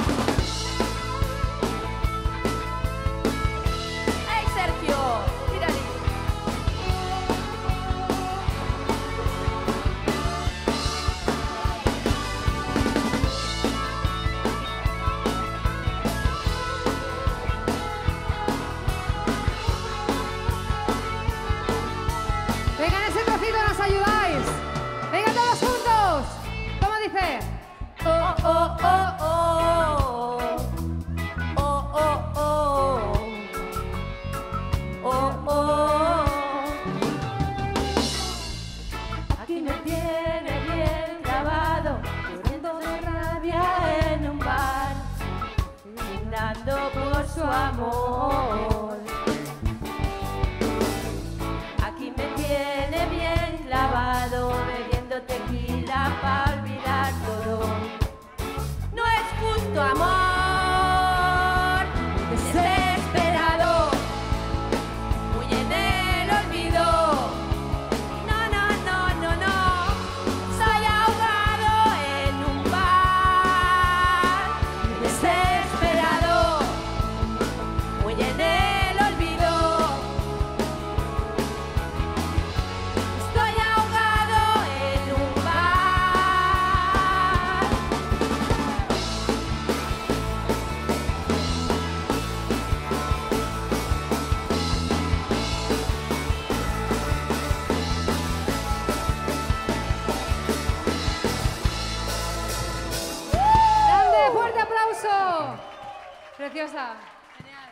¡Ey, Sergio! Tírale. Venga, en ese trocito nos ayudáis. Venga, todos juntos. ¿Cómo dice? Oh, oh, oh, oh. Oh, oh, oh. Oh, oh. Aquí me tiene bien clavado, muriendo de rabia en un bar, brindando por su amor. Aquí me tiene bien clavado, bebiendo tequila para olvidar todo. No es justo, amor, desesperado, muy en el olvido. No, no, no, no, no. Soy ahogado en un bar, desesperado, muy en el olvido. Estoy ahogado en un bar. Grande, fuerte aplauso. Preciosa. Genial.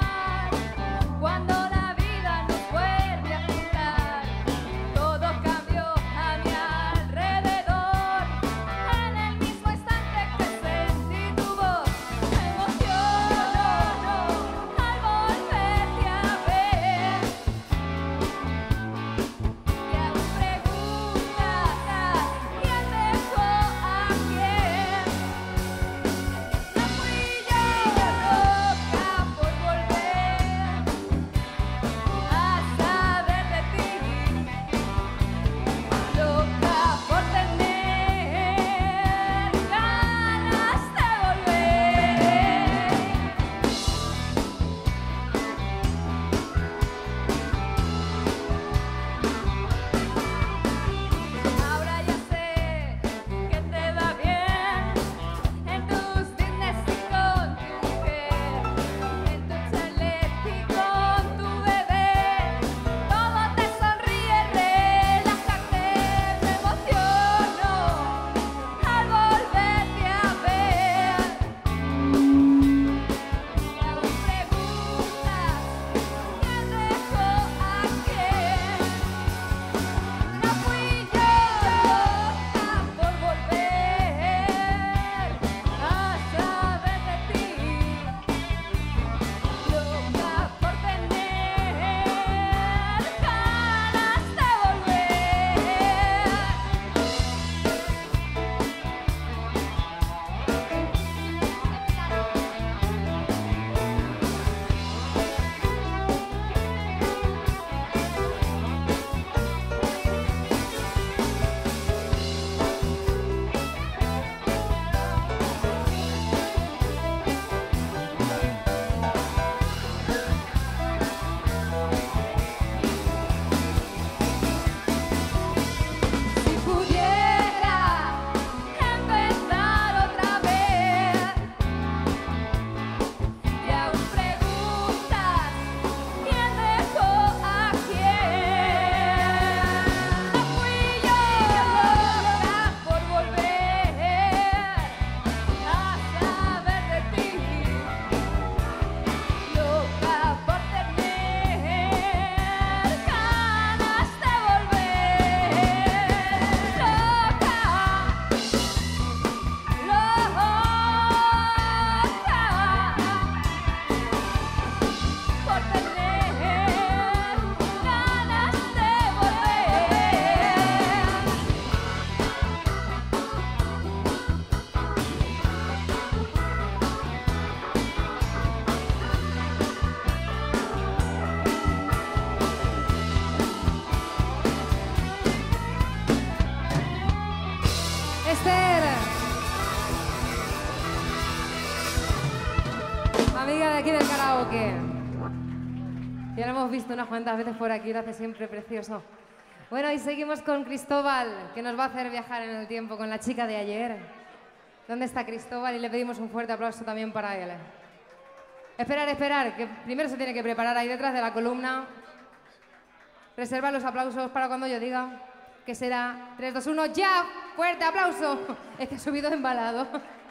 aquí del karaoke. Ya lo hemos visto unas cuantas veces por aquí, lo hace siempre precioso. Bueno, y seguimos con Cristóbal, que nos va a hacer viajar en el tiempo con la chica de ayer. ¿Dónde está Cristóbal? Y le pedimos un fuerte aplauso también para él. Esperar, esperar, que primero se tiene que preparar ahí detrás de la columna. Reserva los aplausos para cuando yo diga que será tres, dos, uno, ¡ya! ¡Fuerte aplauso! Es que ha subido embalado.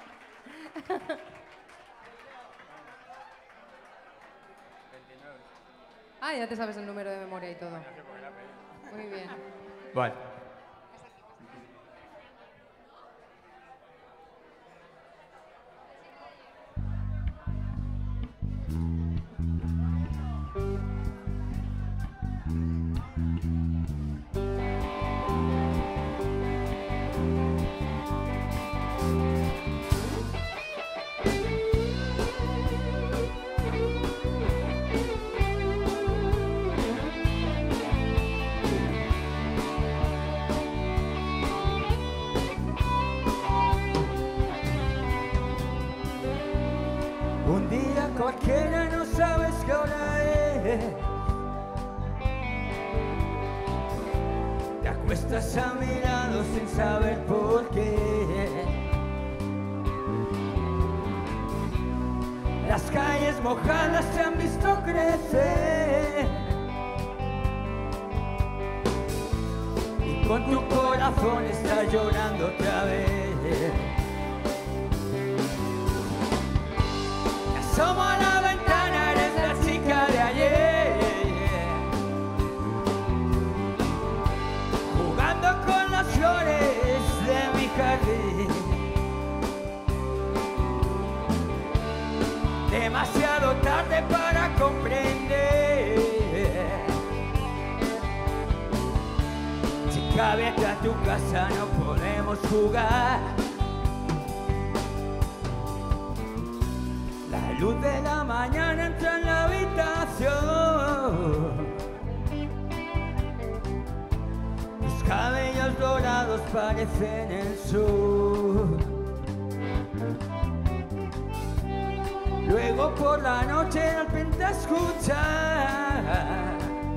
Ah, ya te sabes el número de memoria y todo. Muy bien. Vale. Un día cualquiera no sabes qué hora es. Te acuestas a mi lado sin saber por qué. Las calles mojadas se han visto crecer. Y con tu corazón está llorando otra vez. Asomo a la ventana, eres la chica de ayer, jugando con las flores de mi jardín. Demasiado tarde para comprender. Chica, vete a tu casa, no podemos jugar. La luz de la mañana entra en la habitación. Tus cabellos dorados parecen el sol. Luego por la noche de repente a escuchar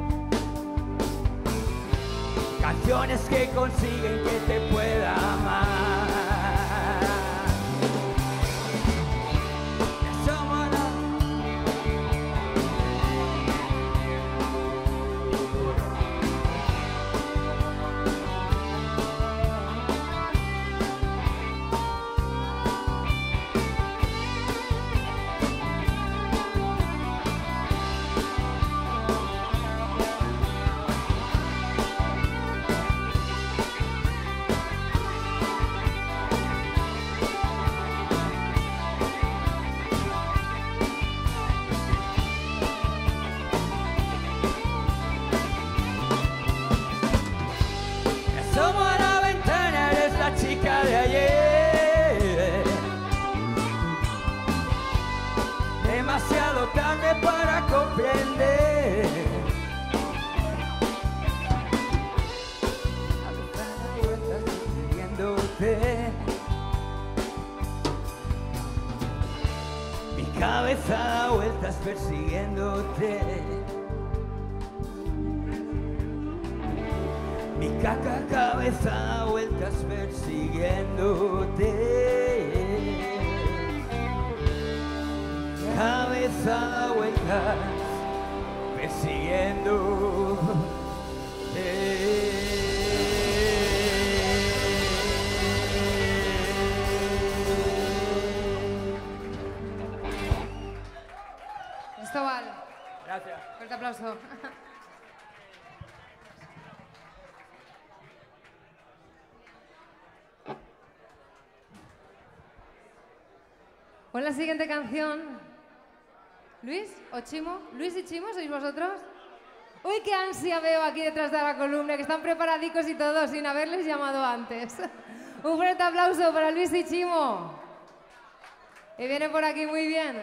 canciones que consiguen que te pueda amar. De ayer, demasiado tarde para comprender. A vueltas persiguiéndote, mi cabeza da vueltas persiguiéndote. Mi caca cabeza da vueltas persiguiéndote. Cabeza da vueltas persiguiéndote. Cristóbal. Gracias. Fuerte aplauso. Con la siguiente canción, ¿Luis o Chimo? ¿Luis y Chimo sois vosotros? Uy, qué ansia veo aquí detrás de la columna, que están preparadicos y todos sin haberles llamado antes. Un fuerte aplauso para Luis y Chimo. Y viene por aquí muy bien.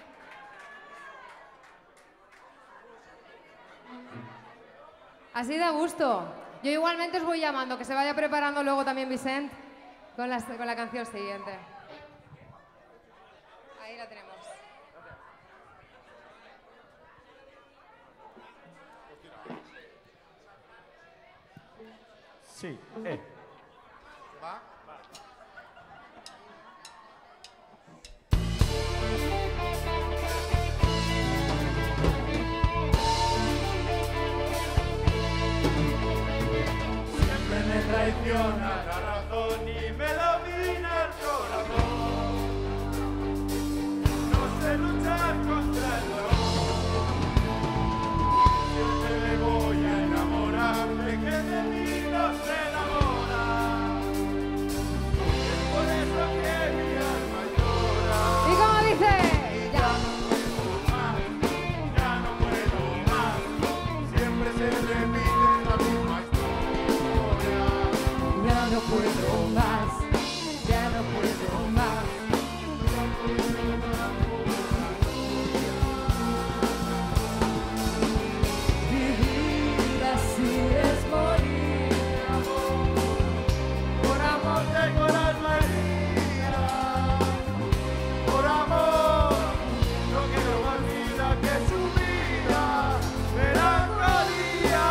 Así da gusto. Yo igualmente os voy llamando, que se vaya preparando luego también Vicent con la, con la canción siguiente. Ahí la tenemos. Sí, eh. ¿Va? Siempre me traiciona la razón y me domina el corazón. No sé luchar contra el dolor. Siempre me voy a enamorar de que de mí no se enamora. Es por eso que mi alma llora. ¿Y cómo dice? Ya no puedo más, ya no puedo más. Siempre se repite la misma historia. Ya no puedo más, ya no puedo más. Vivir así es morir, Por amor tengo el alma herida. Por amor no quiero más vida que su vida. Melancolía.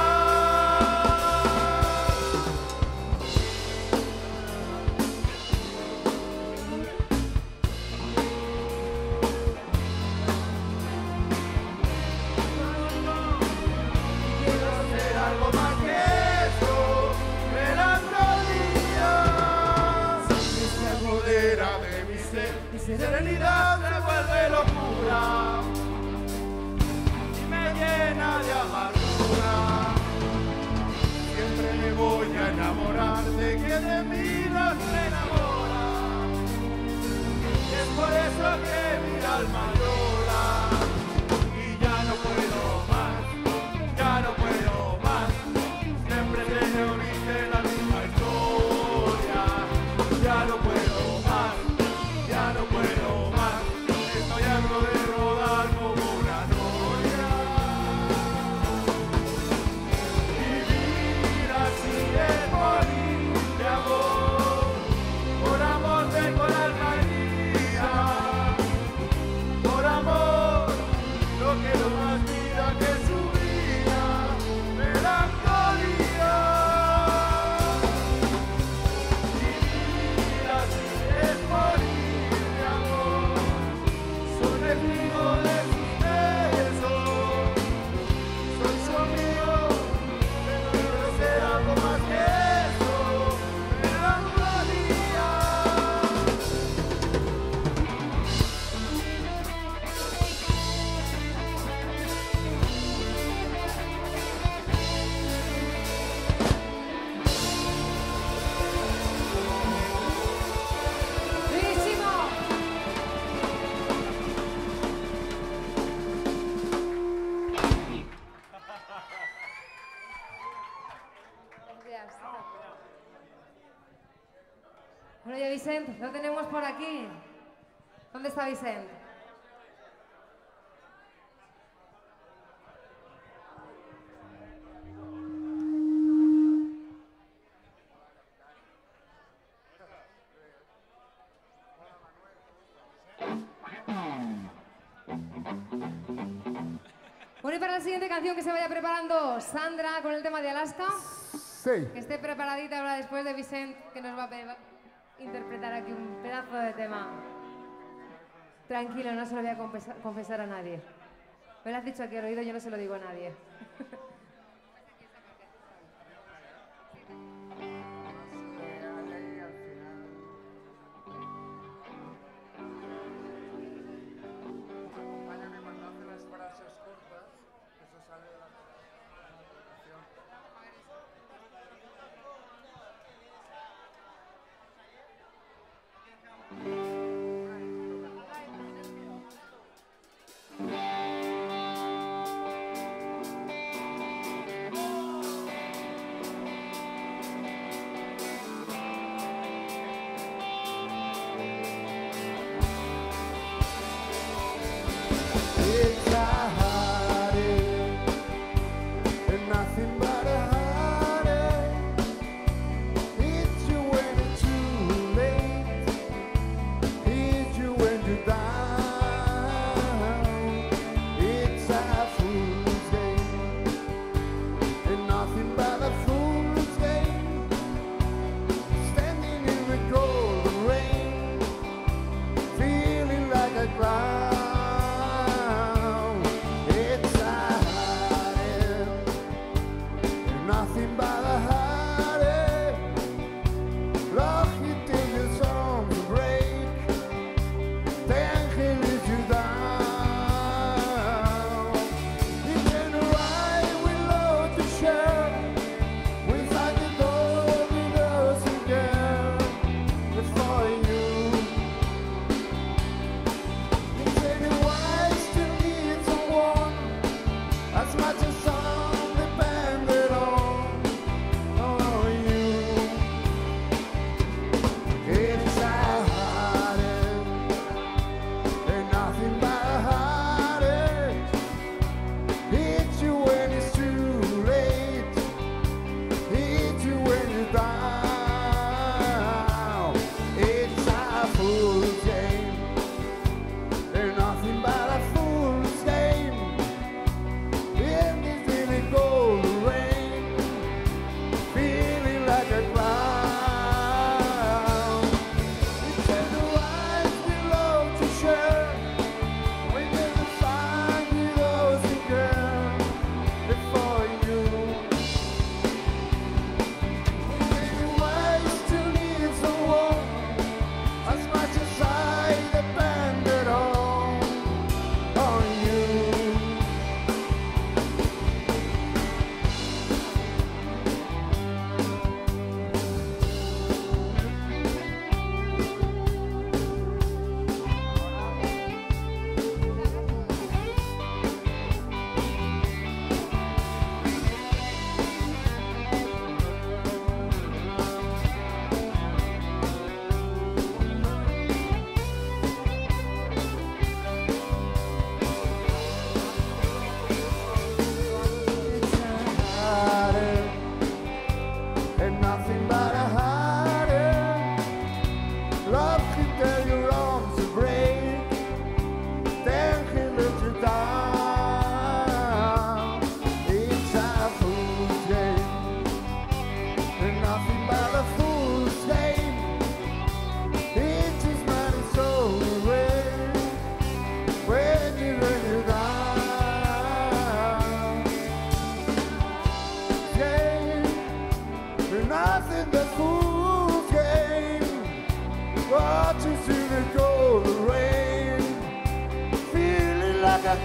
Quiero ser algo más que eso. Melancolía. Si se apodera de mi ser, mi serenidad se vuelve locura y me llena de amargura. Siempre me voy a enamorar de que de mí no se enamora. Y es por eso que mi alma llora. Y ya no puedo más, ya no puedo más. Siempre se repite la misma historia. Ya no puedo más, ya no puedo más. Estoy harto de rodar como una novia. Vivir así es morir de amor. Por amor tengo el alma herida. Por amor no quiero más vida que su vida. Melancolía. Vivir así es morir de amor. Soy testigo de sus besos. Soy su amigo, pero quiero ser algo más que eso. Melancolía. ¡Buenísimo! Gracias. Bueno, ya Vicente, lo tenemos por aquí. ¿Dónde está Vicente? Bueno, y para la siguiente canción que se vaya preparando Sandra con el tema de Alaska, Sí. que esté preparadita ahora después de Vicente, que nos va a pe- interpretar aquí un pedazo de tema. Tranquilo, no se lo voy a confesar, confesar a nadie. Me lo has dicho aquí al oído, yo no se lo digo a nadie. Acompáñame cuando hace las frases cortas, eso sale de la canción. It's a heartache and nothing but a heartache. It's you when it's too late. like a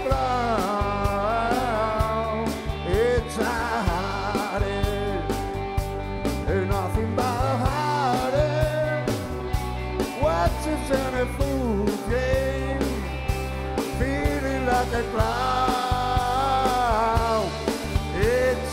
clown. It's hiding, ain't nothing but hiding. What's it in a fool game? Feeling like a clown. It's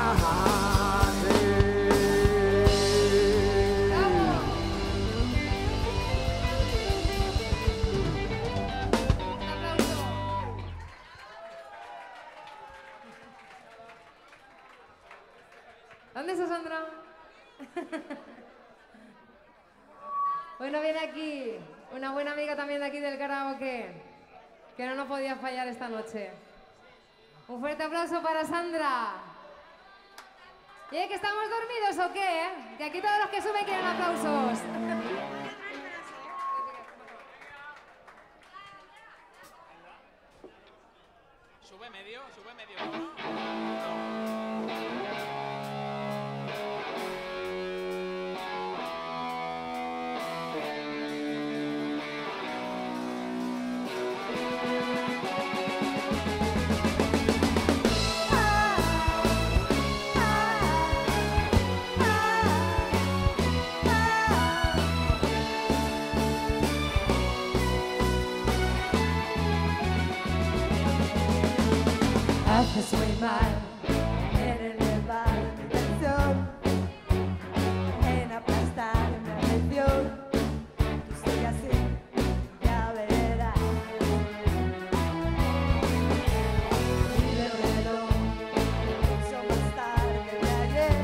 ¿Dónde está Sandra? Bueno, viene aquí una buena amiga también de aquí del karaoke, que no nos podía fallar esta noche. Un fuerte aplauso para Sandra. ¿Y es que estamos dormidos o qué? Eh? Que aquí todos los que suben quieren aplausos. Sube medio, sube medio, ¿no? Haces muy mal en elevar mi tensión, en aplastar mi ambición. Tú sigue así, ya verás. Y de reloj, mucho más tarde de ayer,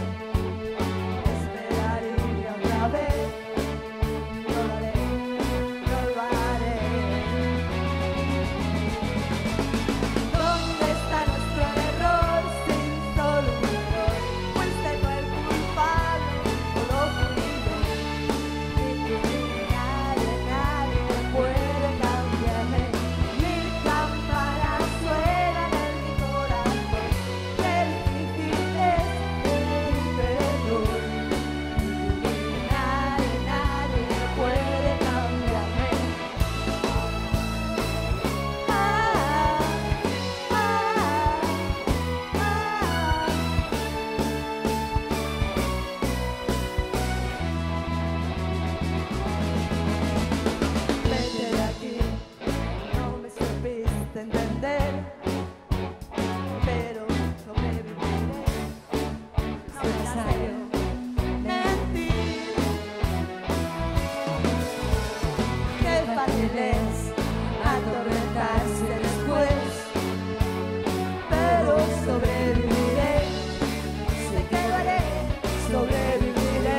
esperaría otra vez. No lo haré, no lo haré. ¿Dónde está nuestro error sin solución? Fuiste tú el culpable o lo fui yo. Ni tú ni nadie, nadie puede cambiarme. Mil campanas suenan en mi corazón. Qué difícil es pedir perdón. Ni nadie, nadie puede cambiarme. Ah, ah, Vete de aquí, no me supiste entender, pero sobreviviré. No es necesario mentir. Qué fácil es atormentarse después, pero sobreviviré. Sé que lo haré, sobreviviré.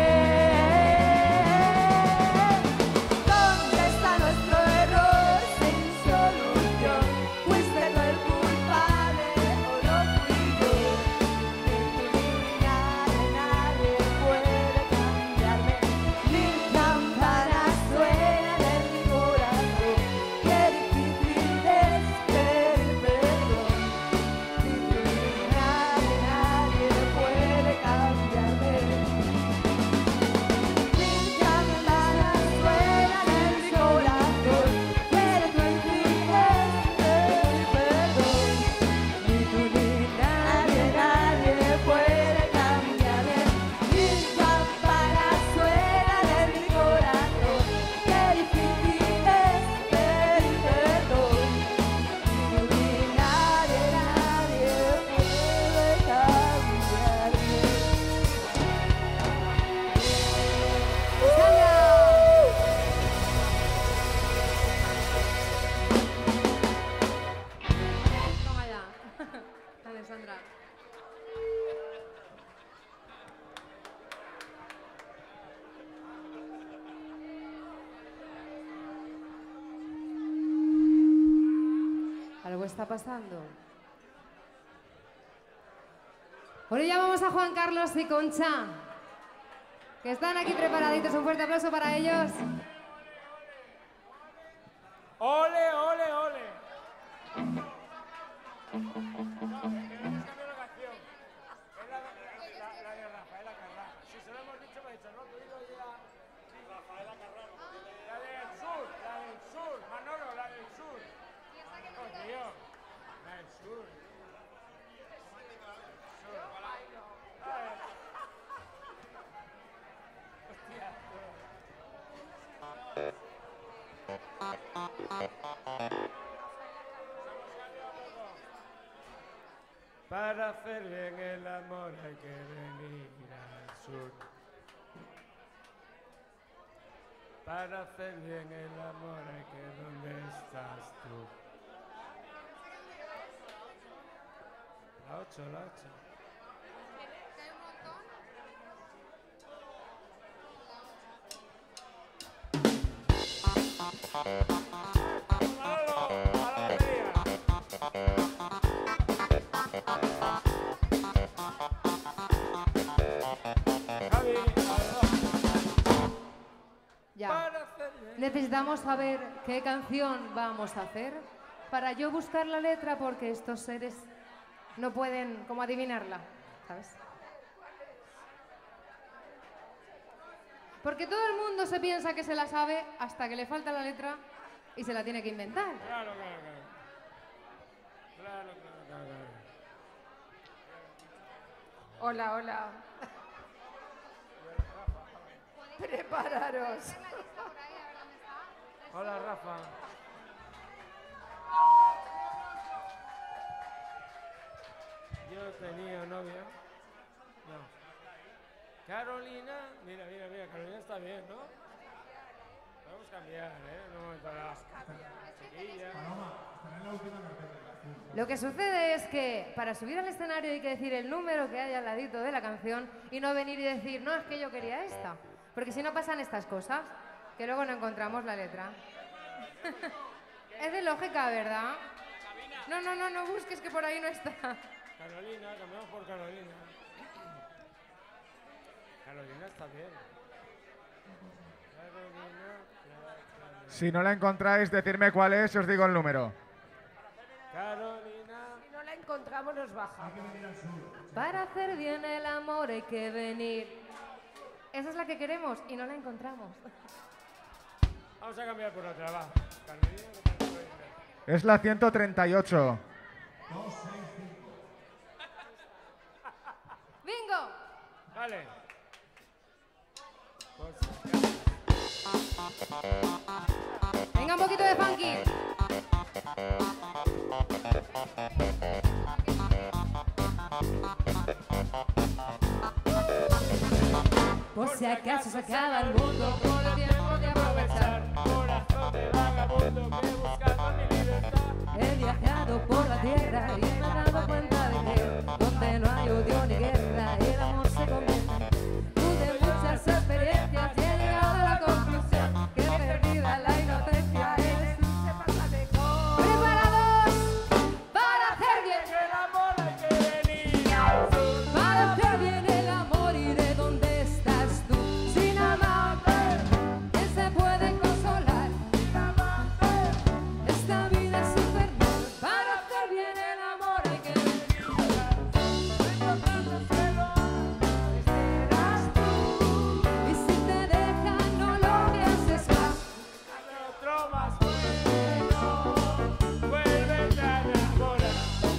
¿Dónde está nuestro error sin solución? ¿Fuiste tú el culpable o lo fui yo? Ni tú ni nadie, nadie puede cambiarme. Mil campanas suenan en mi corazón. Qué difícil es pedir perdón. Ni tú ni nadie, nadie puede cambiarme. Mil campanas suenan en mi corazón. Qué difícil es pedir perdón. Ni tú ni nadie, nadie puede cambiarme. Mil campanas suenan en mi corazón. Qué difícil es pedir perdón. Ni tú ni nadie, nadie puede cambiarme. Toma ya. Dale, Sandra. ¿Algo está pasando? Bueno, ya vamos a Juan Carlos y Concha, que están aquí preparaditos. Un fuerte aplauso para ellos. ¡Ole, ole, ole! No, que no cambiar la canción. Es la, la, la, la de Rafaela Carrá. Si se lo hemos dicho, me ha dicho, no, tu hijo ya... Rafaela Carrá. La del sur, la del sur. Manolo, la del sur. tío. La del sur. Sur. Ay. Hostia. Para hacer bien el amor hay que venir al sur. Para hacer bien el amor hay que... ¿Dónde estás tú? La ocho, la ocho. Ya. Necesitamos saber qué canción vamos a hacer para yo buscar la letra, porque estos seres no pueden como adivinarla, ¿sabes? Porque todo el mundo se piensa que se la sabe hasta que le falta la letra y se la tiene que inventar. Claro, claro, claro. Claro, claro, claro, claro. Hola, hola. Prepararos. Hola, Rafa. Yo tenía novia. No. Carolina. Mira, mira, mira. Carolina está bien, ¿no? Podemos cambiar, ¿eh? No, para... Chiquilla. Lo que sucede es que para subir al escenario hay que decir el número que hay al ladito de la canción y no venir y decir, no, es que yo quería esta. Porque si no pasan estas cosas, que luego no encontramos la letra. Es de lógica, ¿verdad? No, no, no, no busques, que por ahí no está. Carolina, cambiamos por Carolina. Carolina está bien. Carolina, Carolina. Si no la encontráis, decidme cuál es y os digo el número. Carolina. Si no la encontramos, nos bajamos. Para hacer bien el amor hay que venir. Esa es la que queremos y no la encontramos. Vamos a cambiar por otra, va. Carolina, Carolina. Es la ciento treinta y ocho. ¡Bingo! Vale. Pues, Venga, un poquito de funky. Por si acaso se acaba el mundo, por el tiempo de aprovechar. corazón de vagabundo que buscando mi libertad. He viajado por la tierra y me he dado cuenta de que donde no hay odio ni guerra, el amor se convierte. Tuve muchas experiencias y he llegado a la conclusión que perdida la inocencia es. ¡Preparados! Para hacer bien El amor hay que venir al sur. Para hacer bien el amor iré donde estás tú. Sin amarte, ¿quién se puede consolar? Esta vida es infernal. Para hacer bien el amor hay que venir. Serás tú. Y si te dejan, no lo pienses más. Otro más bueno, vuelve a enamorar.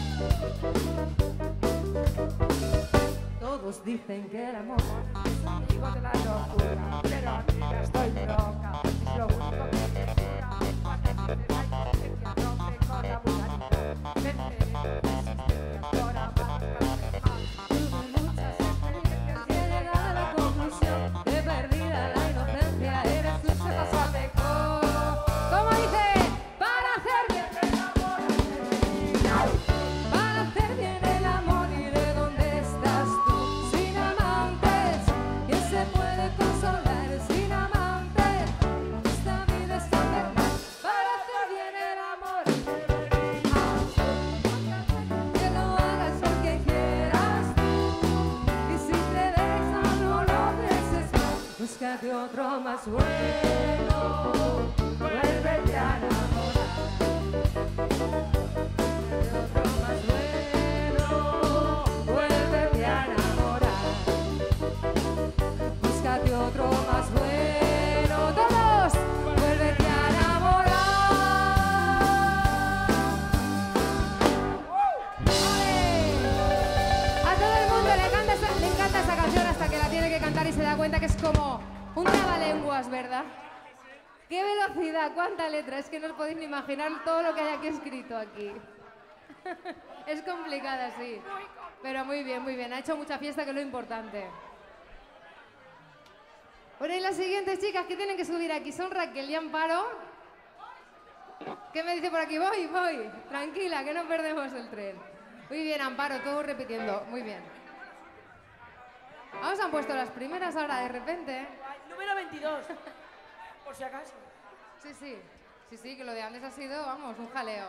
Todos dicen que el amor Amigo de la locura, pero a mí ya estoy loca. Es lo único que me cura. Cuando tienes la inocencia, rompe con la vulgaridad. Vente, existencia, por amar, tuve muchas experiencias y he llegado a la conclusión que perdida la inocencia eres tú. Se pasó de co. ¿Cómo dice? Para hacer bien el amor hay que venir. Para hacer bien el amor iré donde estás tú. Sin amantes, ¿quién se puede consolar? Sin amantes. ¡Qué velocidad! ¡Cuánta letra! Es que no os podéis ni imaginar todo lo que hay aquí escrito aquí. Es complicada, sí. Pero muy bien, muy bien. Ha hecho mucha fiesta, que es lo importante. Bueno, y las siguientes chicas que tienen que subir aquí son Raquel y Amparo. ¿Qué me dice por aquí? Voy, voy. Tranquila, que no perdemos el tren. Muy bien, Amparo, todo repitiendo. Muy bien. Vamos, han puesto las primeras ahora de repente. Número veintidós. Por si acaso. Sí, sí. Sí, sí, que lo de antes ha sido, vamos, un jaleo.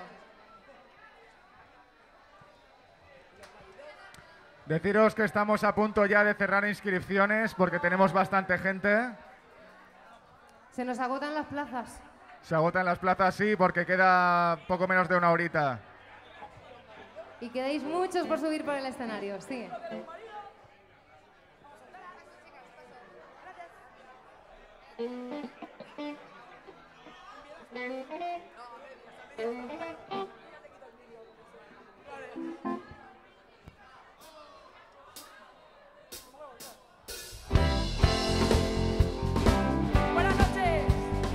Deciros que estamos a punto ya de cerrar inscripciones porque tenemos bastante gente. Se nos agotan las plazas. Se agotan las plazas, sí, porque queda poco menos de una horita. Y quedáis muchos por subir por el escenario, sí. Buenas noches.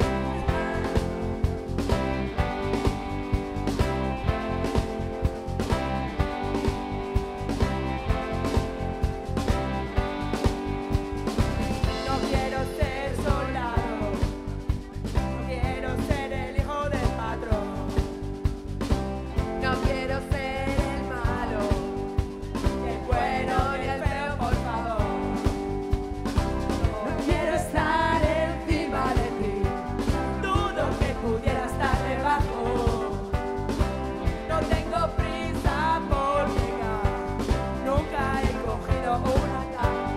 No quiero ser soldado, no quiero ser el hijo del patrón, no quiero ser el malo, ni el bueno ni el feo, por favor. No quiero estar encima de ti, dudo que pudiera estar debajo. No tengo prisa por llegar, nunca he cogido una cama.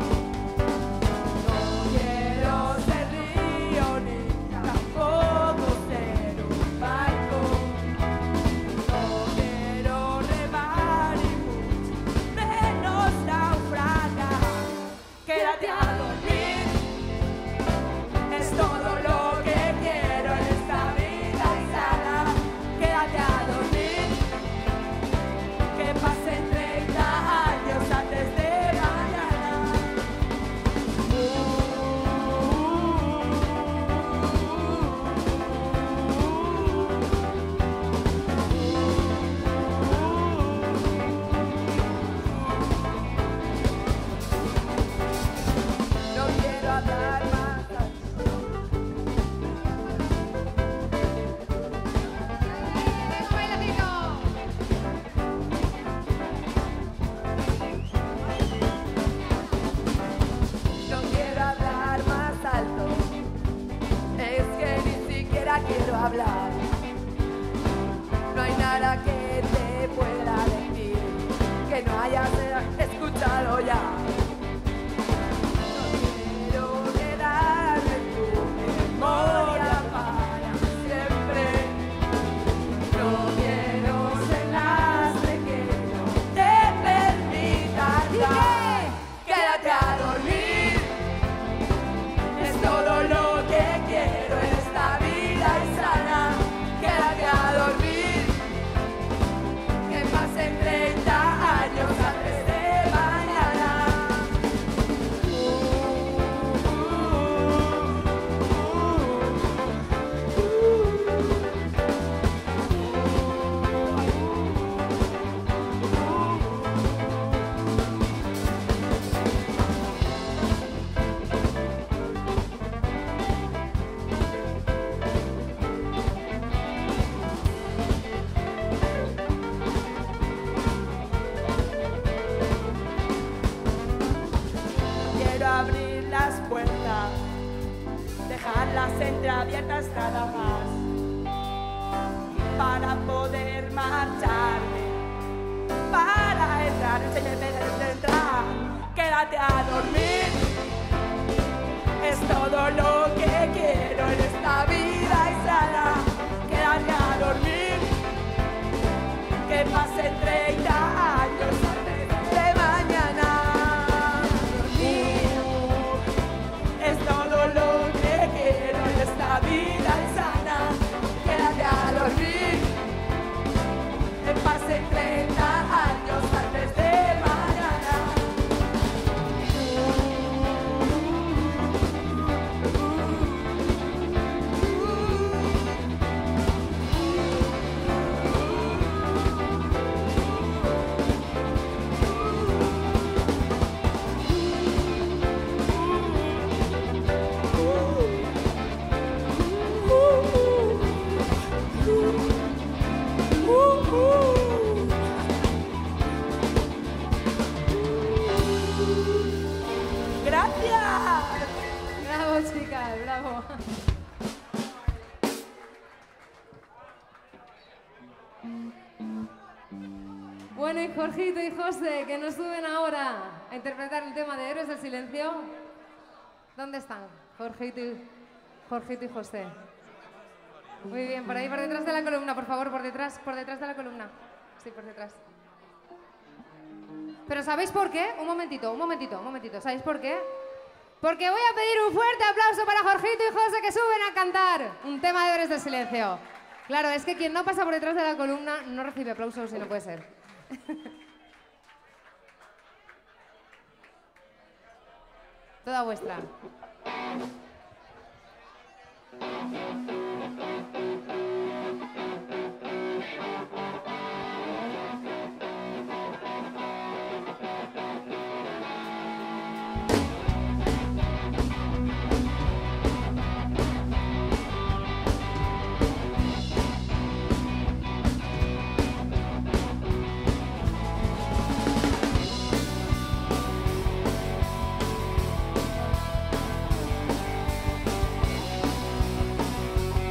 No quiero ser río ni tampoco ser un barco. No quiero remar y mucho menos naufragar. Quédate a dormir, es todo lo que quiero en esta vida y sana. Quédate a dormir, que pasen treinta años antes de mañana. No quiero hablar más. No quiero hablar más alto, es que ni siquiera quiero hablar. No hay nada que te pueda decir que no hayas escuchado ya. No quiero quedarme en tu memoria para siempre. No quiero ser lastre que no te permita andar. Quédate a dormir, es todo lo que quiero en esta vida y sana. Quédate a dormir, que pasen treinta años antes de mañana. Quiero abrir las puertas, dejarlas entreabiertas nada más, para poder marcharme, para entrar, enséñame de entrar. Quédate a dormir, es todo lo que quiero en esta vida y sana. Quédate a dormir, que pasen treinta años antes de mañana. Es todo lo que quiero en esta vida y sana. Quédate a dormir, que pasen treinta años antes de mañana. Bueno, y Jorgito y José, que nos suben ahora a interpretar el tema de Héroes del Silencio. ¿Dónde están? Jorgito y, Jorgito y José. Muy bien, por ahí, por detrás de la columna, por favor, por detrás, por detrás de la columna. Sí, por detrás. Pero ¿sabéis por qué? Un momentito, un momentito, un momentito. ¿Sabéis por qué? Porque voy a pedir un fuerte aplauso para Jorgito y José que suben a cantar un tema de Héroes del Silencio. Claro, es que quien no pasa por detrás de la columna no recibe aplausos y no puede ser. Toda vuestra. Thank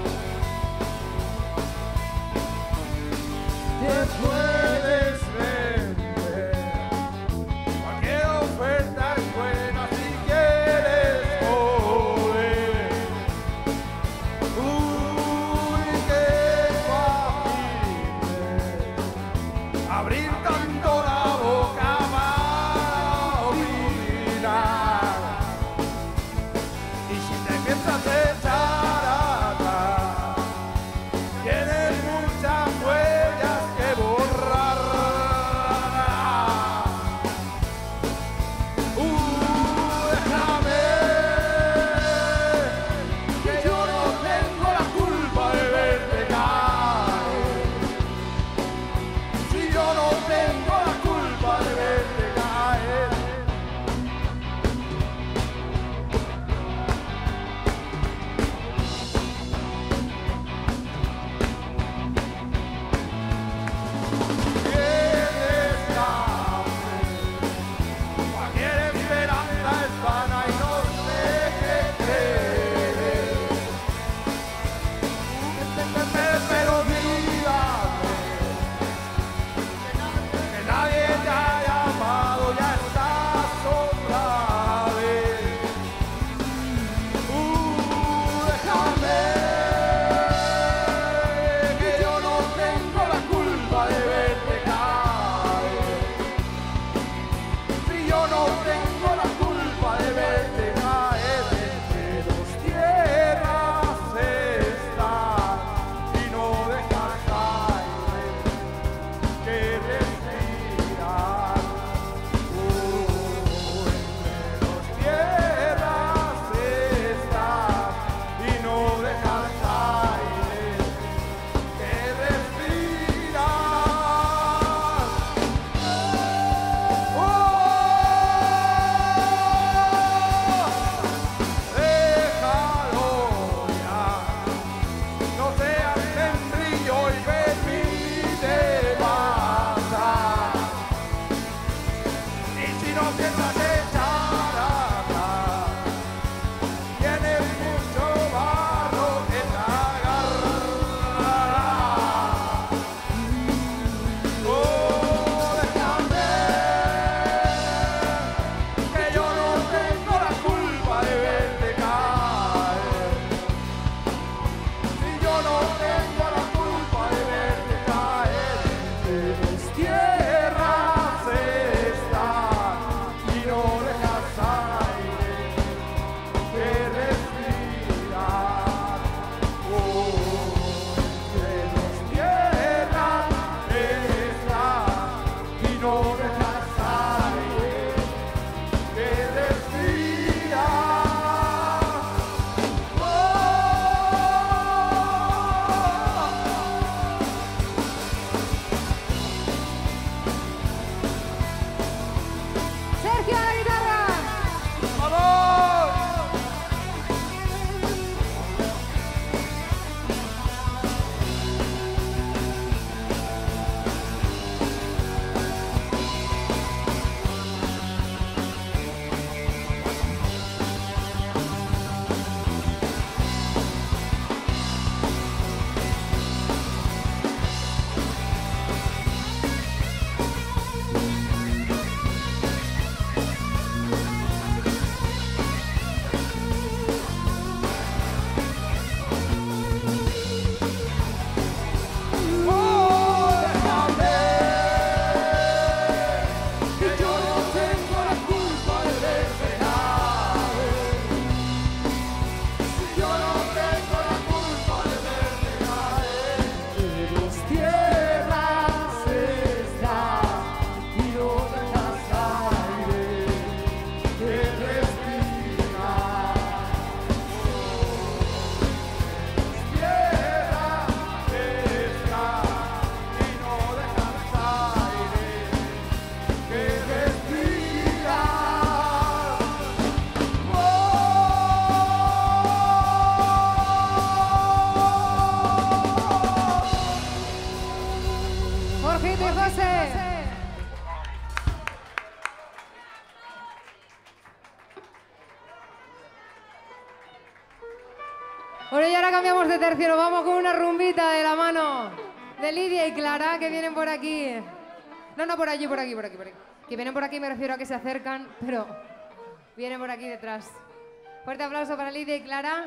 de tercio, nos vamos con una rumbita de la mano de Lidia y Clara, que vienen por aquí. No, no, por allí, por aquí, por aquí, por aquí. Que vienen por aquí, me refiero a que se acercan, pero vienen por aquí detrás. Fuerte aplauso para Lidia y Clara.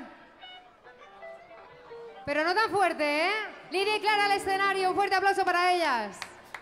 Pero no tan fuerte, ¿eh? Lidia y Clara al escenario, un fuerte aplauso para ellas.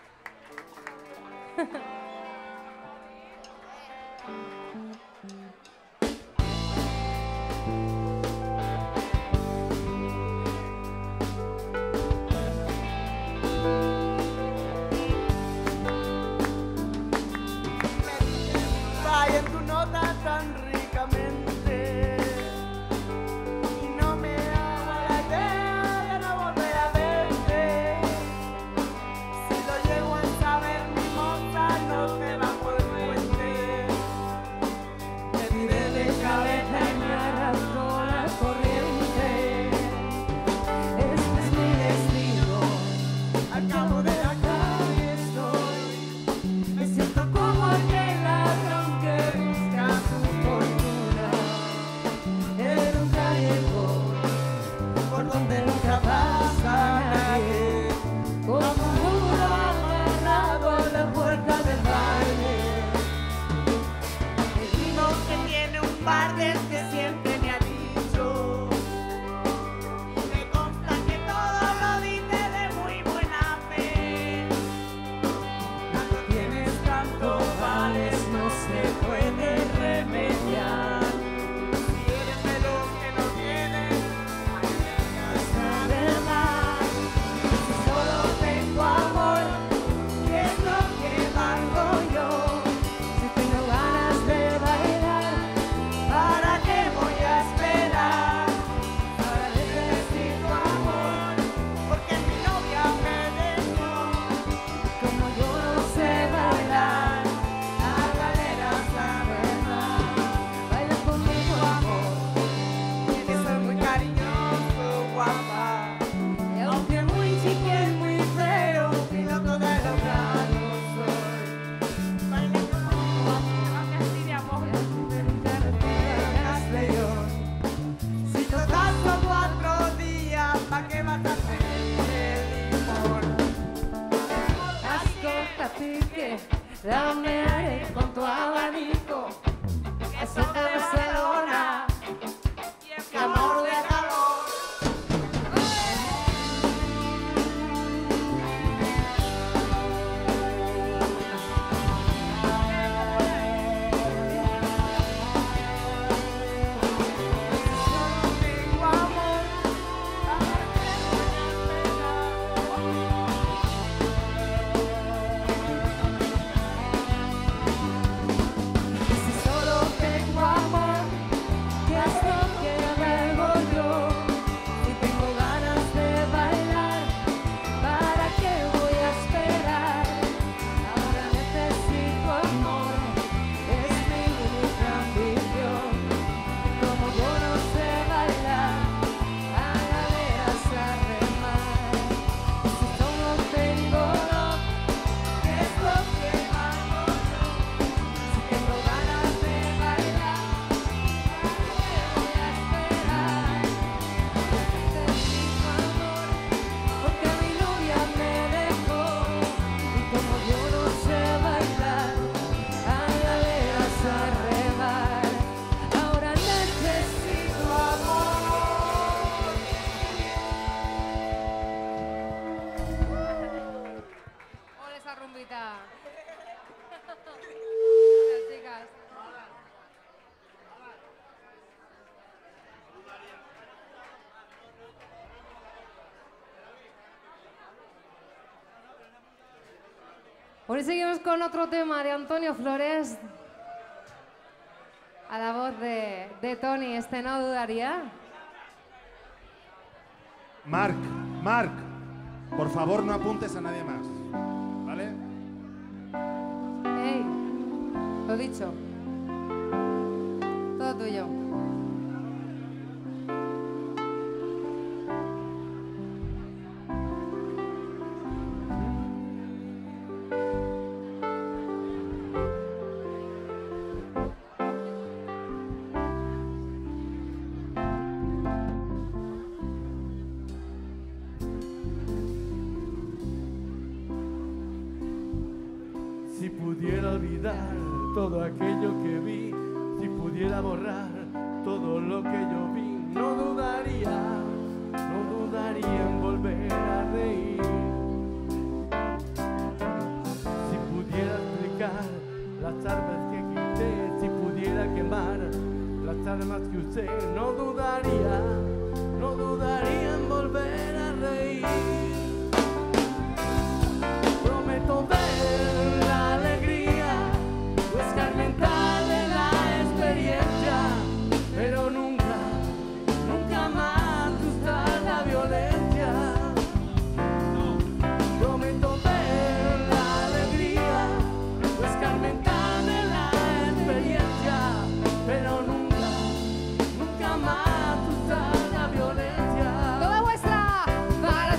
Vaya en tu nota tan ricamente y no me hago la idea de no volver a verte. Si lo llego a saber, mi moza no te va por el puente. Me tiré de cabeza y me arrastró la corriente. Este es mi destino. Al cabo de la calle estoy, Me siento como aquel ladrón que busca su fortuna en un callejón por donde nunca pasa nadie. como un muro amarrado a la puerta del baile. El primo que tiene un bar del que siempre me ha dicho. Me consta que todo lo dice de muy buena fe. Cuando tienes tanto vales no se puede remediar. Si eres melón que no tienes, Sabe más, si solo tengo amor, ¿qué es lo que valgo yo? Si tengo ganas de bailar, ¿para qué voy a esperar? ahora necesito amor. Porque mi novia me dejó. Como yo no sé bailar, a galeras sabe más. Baila conmigo, amor, Que soy muy cariñoso, guapa. y aunque muy chiquito y muy feo, Piloto de los brazos soy. Baila conmigo, hazme así de amor. Castellón. Si total son cuatro días, ¿pa' qué vas a hacer el limón? Ascolta pique, dame aire con tu abanico. Eso de Barcelona, ¡Qué amor de calor! Tengo amor, ¿para qué voy y si solo tengo amor, ¿qué es lo que valgo yo? Si tengo ganas de bailar, ¿para qué voy a esperar? Ahora necesito amor, es mi única ambición. Como yo no sé bailar, a galeras a remar. Si solo tengo love, ¿qué es lo que valgo yo? Si tengo ganas de bailar, ¿para qué voy a esperar? Necesito amor, porque mi novia me dejó. Y como yo no sé bailar, a galeras a remar. Ahora necesito amor. Hola esa rumbita. Gracias, chicas. Hoy seguimos con otro tema de Antonio Flores. A la voz de, de Tony, este no dudaría. Marc, Marc, por favor no apuntes a nadie más. ¿Vale? Ey, lo dicho. Todo tuyo. Si pudiera olvidar todo aquello que vi, si pudiera borrar todo lo que yo vi, no dudaría, no dudaría en volver a reír. Si pudiera explicar las armas que quité, si pudiera quemar las armas que usé, no dudaría, no dudaría en volver a reír. Prometo ver la alegría o escarmentar de la experiencia, pero nunca, nunca más usar la violencia. Prometo ver la alegría o escarmentar de la experiencia, pero nunca, nunca más usar la violencia. ¡Toda vuestra! Para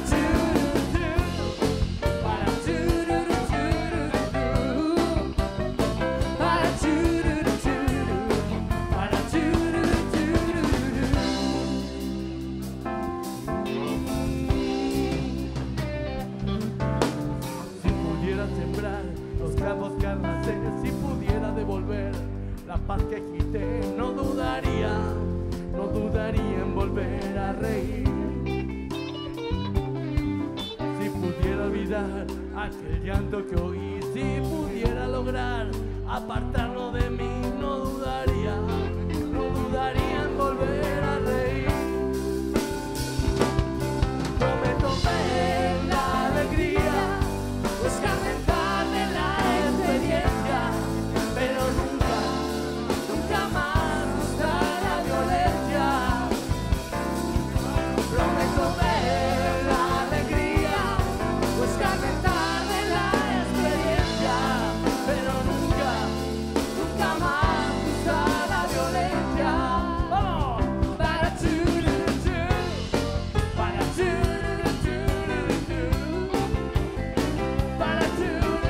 que arrasé, si pudiera devolver la paz que quité, no dudaría, no dudaría en volver a reír. Si pudiera olvidar aquel llanto que oí, si pudiera lograr apartarlo de mí, no dudaría, no dudaría en volver a reír. Prometo ver la alegría, buscar mental de la experiencia, pero nunca, nunca más usar la violencia. Prometo ver la alegría, buscar mental de la experiencia, pero nunca, nunca más usar la violencia. ¡Vamos! Para tú, para tú, para tú.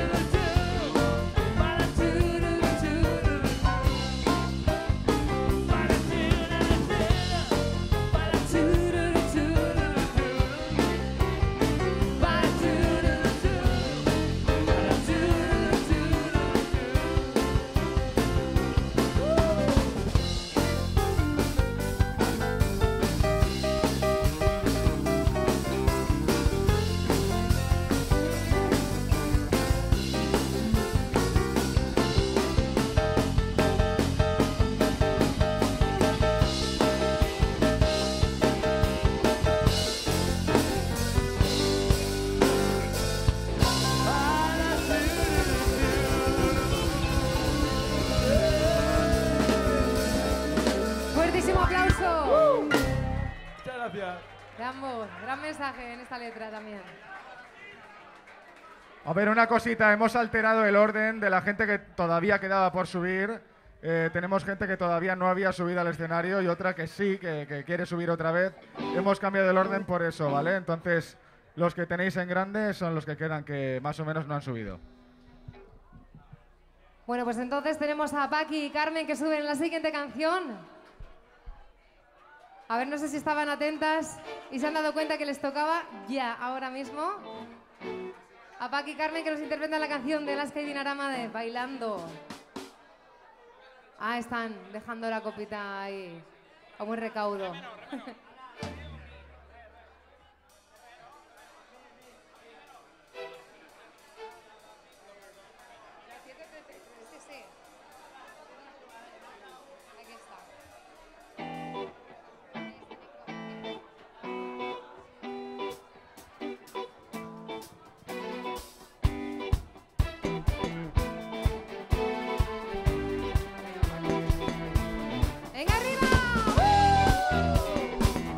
Fuertísimo aplauso. Muchas gracias. Gran voz, gran mensaje en esta letra también. A ver, una cosita, hemos alterado el orden de la gente que todavía quedaba por subir. Eh, tenemos gente que todavía no había subido al escenario y otra que sí, que, que quiere subir otra vez. Hemos cambiado el orden por eso, ¿vale? Entonces, los que tenéis en grande son los que quedan, que más o menos no han subido. Bueno, pues entonces tenemos a Paqui y Carmen que suben en la siguiente canción. A ver, no sé si estaban atentas y se han dado cuenta que les tocaba ya, ahora mismo. A Paqui y Carmen que nos interpretan la canción de Alaska y Dinarama de Bailando. Ah, están dejando la copita ahí a buen recaudo. ¡Venga arriba! ¡Uh!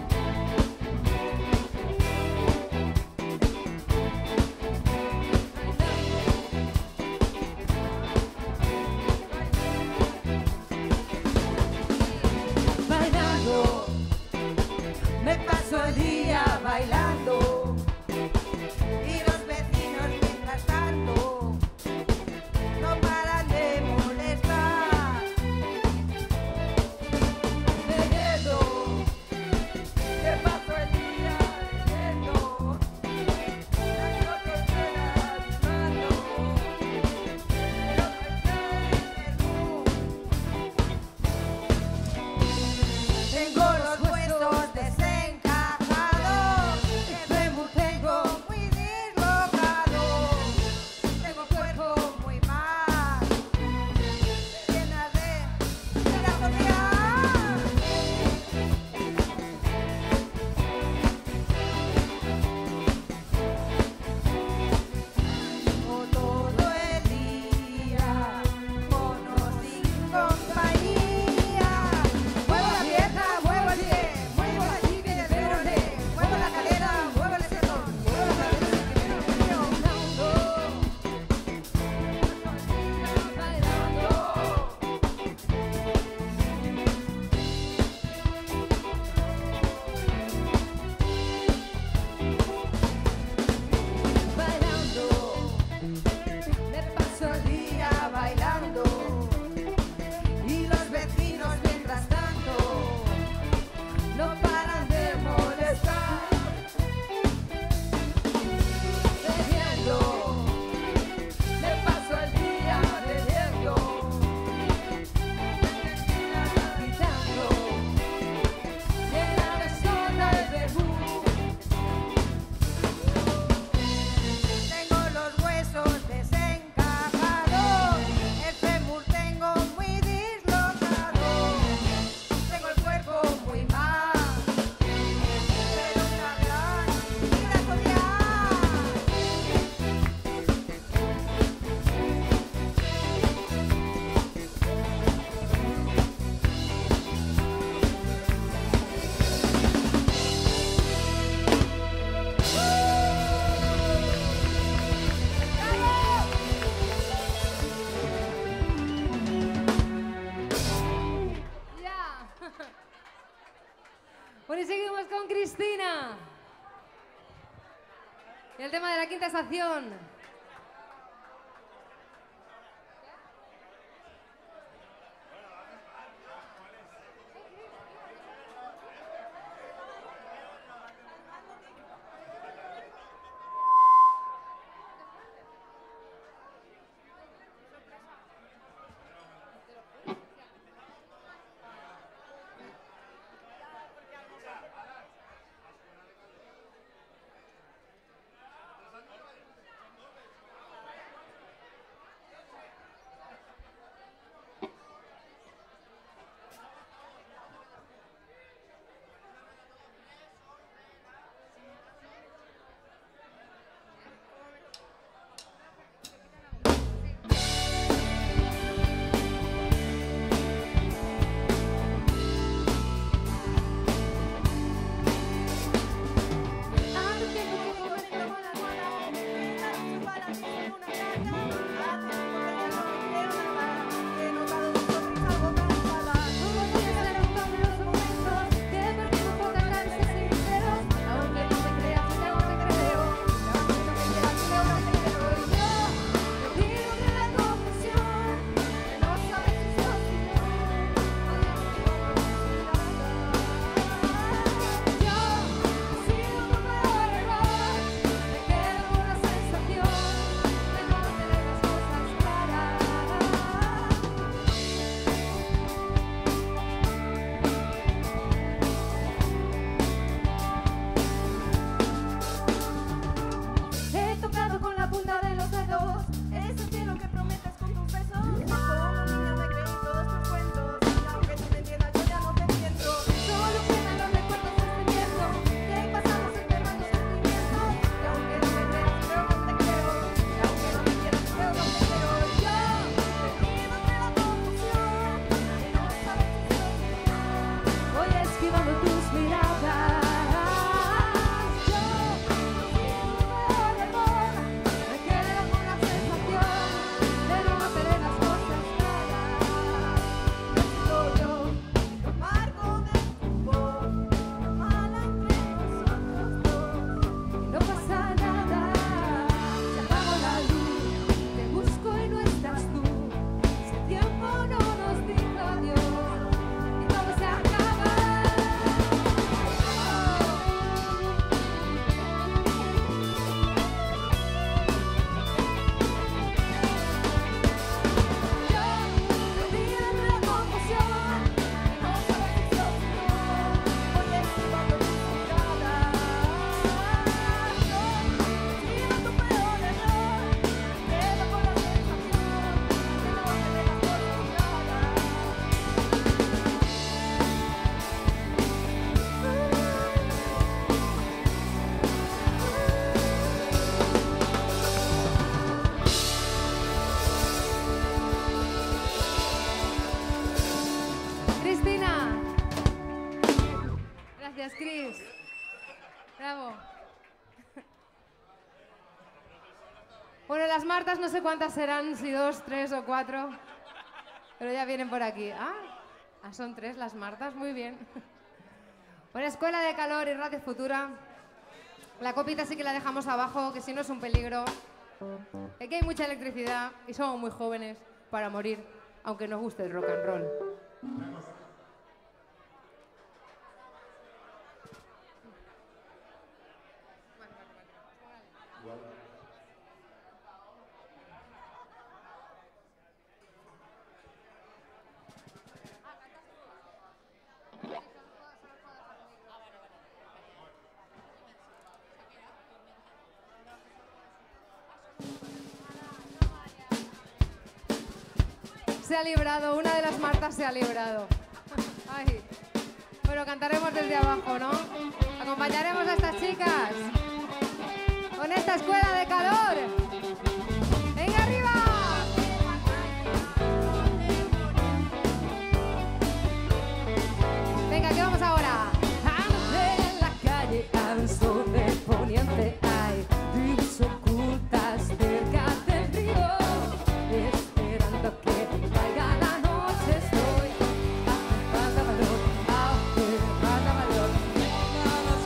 con Cristina. Y el tema de la quinta estación. Gracias, Chris. Bravo. Bueno, las Martas no sé cuántas serán, si dos, tres o cuatro, pero ya vienen por aquí. Ah, ah son tres las Martas, muy bien. Bueno, Escuela de Calor y Radio Futura. La copita sí que la dejamos abajo, que si no es un peligro. Es que hay mucha electricidad y somos muy jóvenes para morir, aunque nos guste el rock and roll. Se ha librado, una de las Martas se ha librado. Ay. Bueno, cantaremos desde abajo, ¿no? Acompañaremos a estas chicas con esta Escuela de Calor. ¡Venga, arriba! Venga, ¿qué vamos ahora? Ando en la calle al sol del poniente. Hay tribus ocultas cerca del río, esperando que caiga la noche. Estoy a falta valor, a falta valor.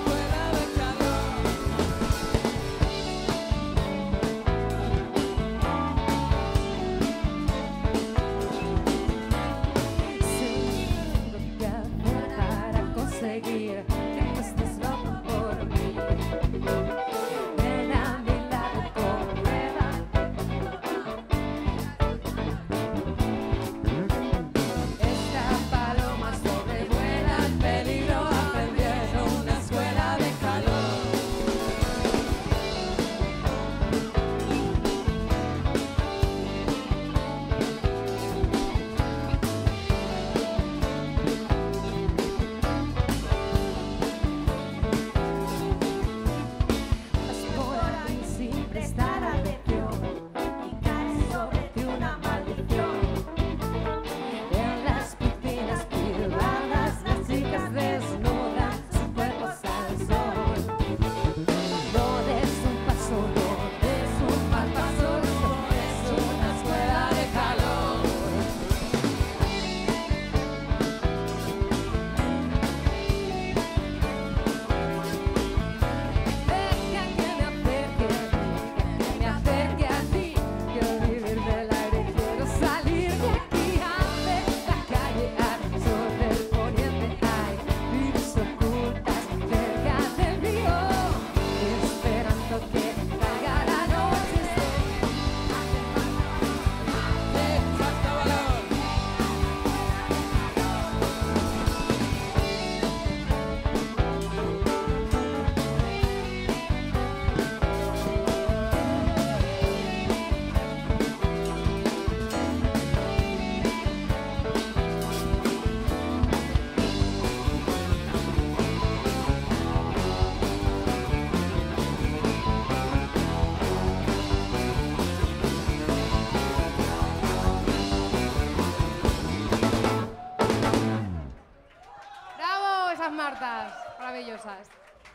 Martas maravillosas.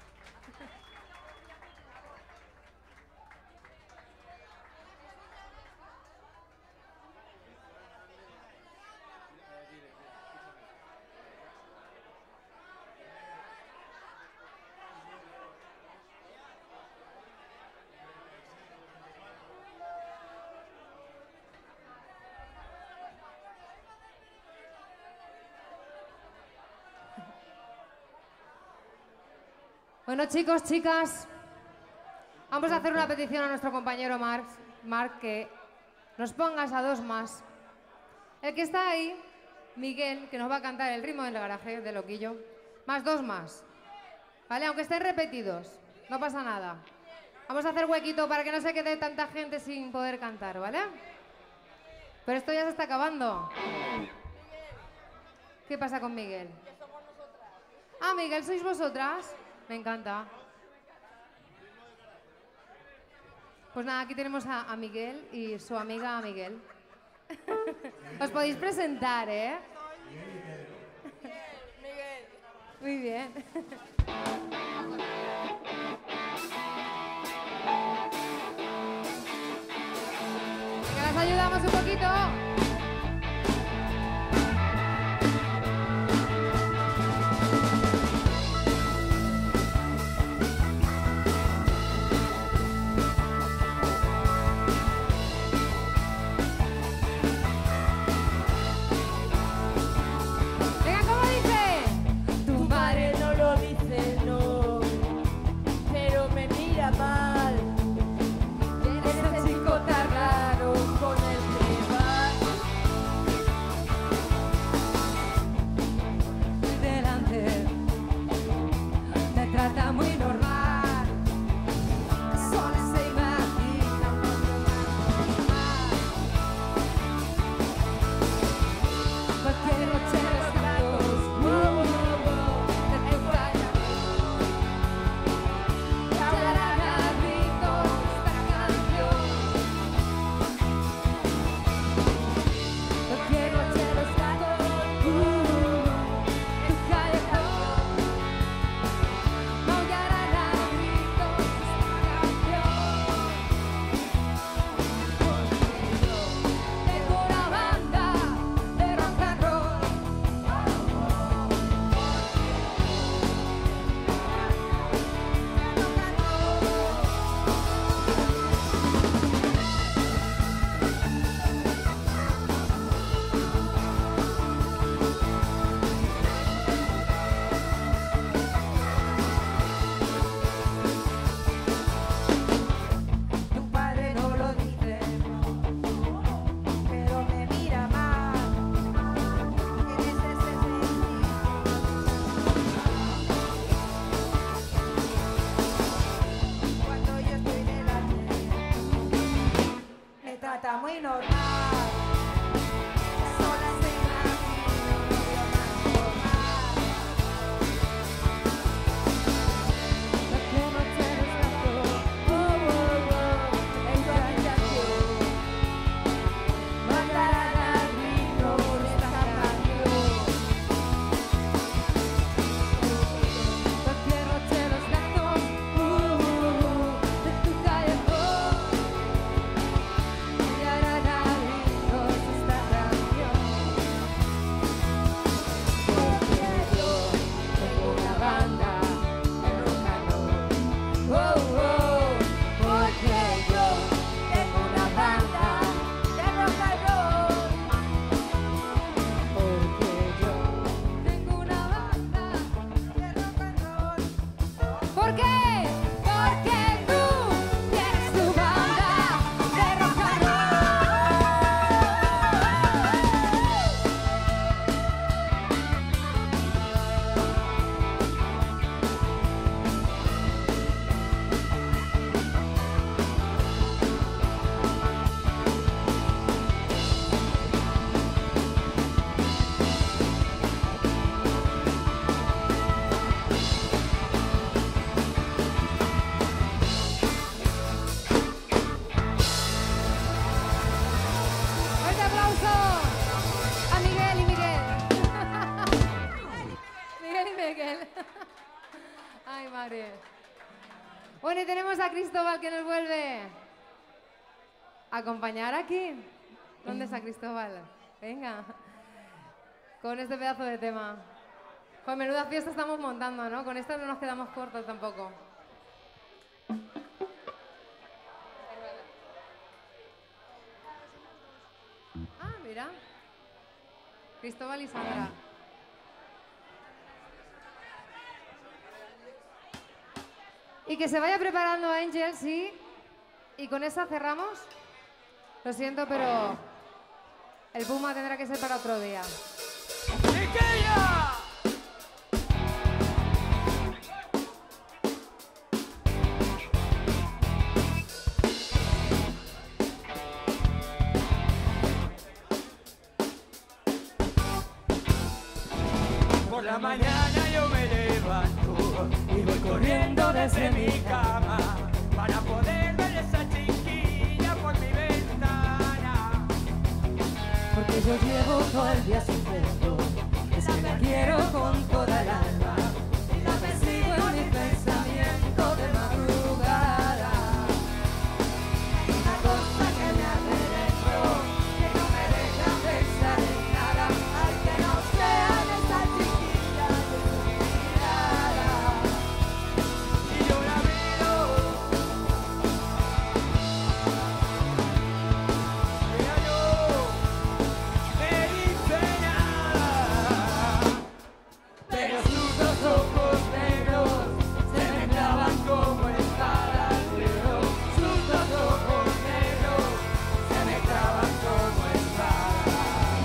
Bueno, chicos, chicas, vamos a hacer una petición a nuestro compañero Marc, Marc, que nos pongas a dos más. El que está ahí, Miguel, que nos va a cantar el ritmo del garaje de Loquillo, más dos más, ¿vale? Aunque estén repetidos, no pasa nada. Vamos a hacer huequito para que no se quede tanta gente sin poder cantar, ¿vale? Pero esto ya se está acabando. ¿Qué pasa con Miguel? Ah, Miguel, ¿sois vosotras? Me encanta. Pues nada, aquí tenemos a, a Miguel y su amiga Miguel. Os podéis presentar, ¿eh? Miguel. Muy bien. Venga, las ayudamos un poquito. Mal. Eres el chico tan raro con el que vas. Bueno, y tenemos a Cristóbal que nos vuelve a acompañar aquí. ¿Dónde está Cristóbal? Venga, con este pedazo de tema. Pues menuda fiesta estamos montando, ¿no? Con esta no nos quedamos cortos tampoco. Ah, mira. Cristóbal y Sandra. Y que se vaya preparando Ángel, sí. Y con esa cerramos. Lo siento, pero el Puma tendrá que ser para otro día. ¡Chiquilla! Por la mañana yo me levanto y voy corriendo desde mi cama para poder ver esa chiquilla por mi ventana. Porque yo llevo todo el día sufriendo, es que la quiero con toda el alma y la persigo en mi pensamiento de madrugada. Una cosa que me hace dentro, que no me deja pensar en nada, ay, que no sea de esa chiquilla de su mirada. Y yo la miro, ella no me dice nada, Pero sus dos ojos negros se me clavan como espadas, pero sus dos ojos negros se me clavan como espadas.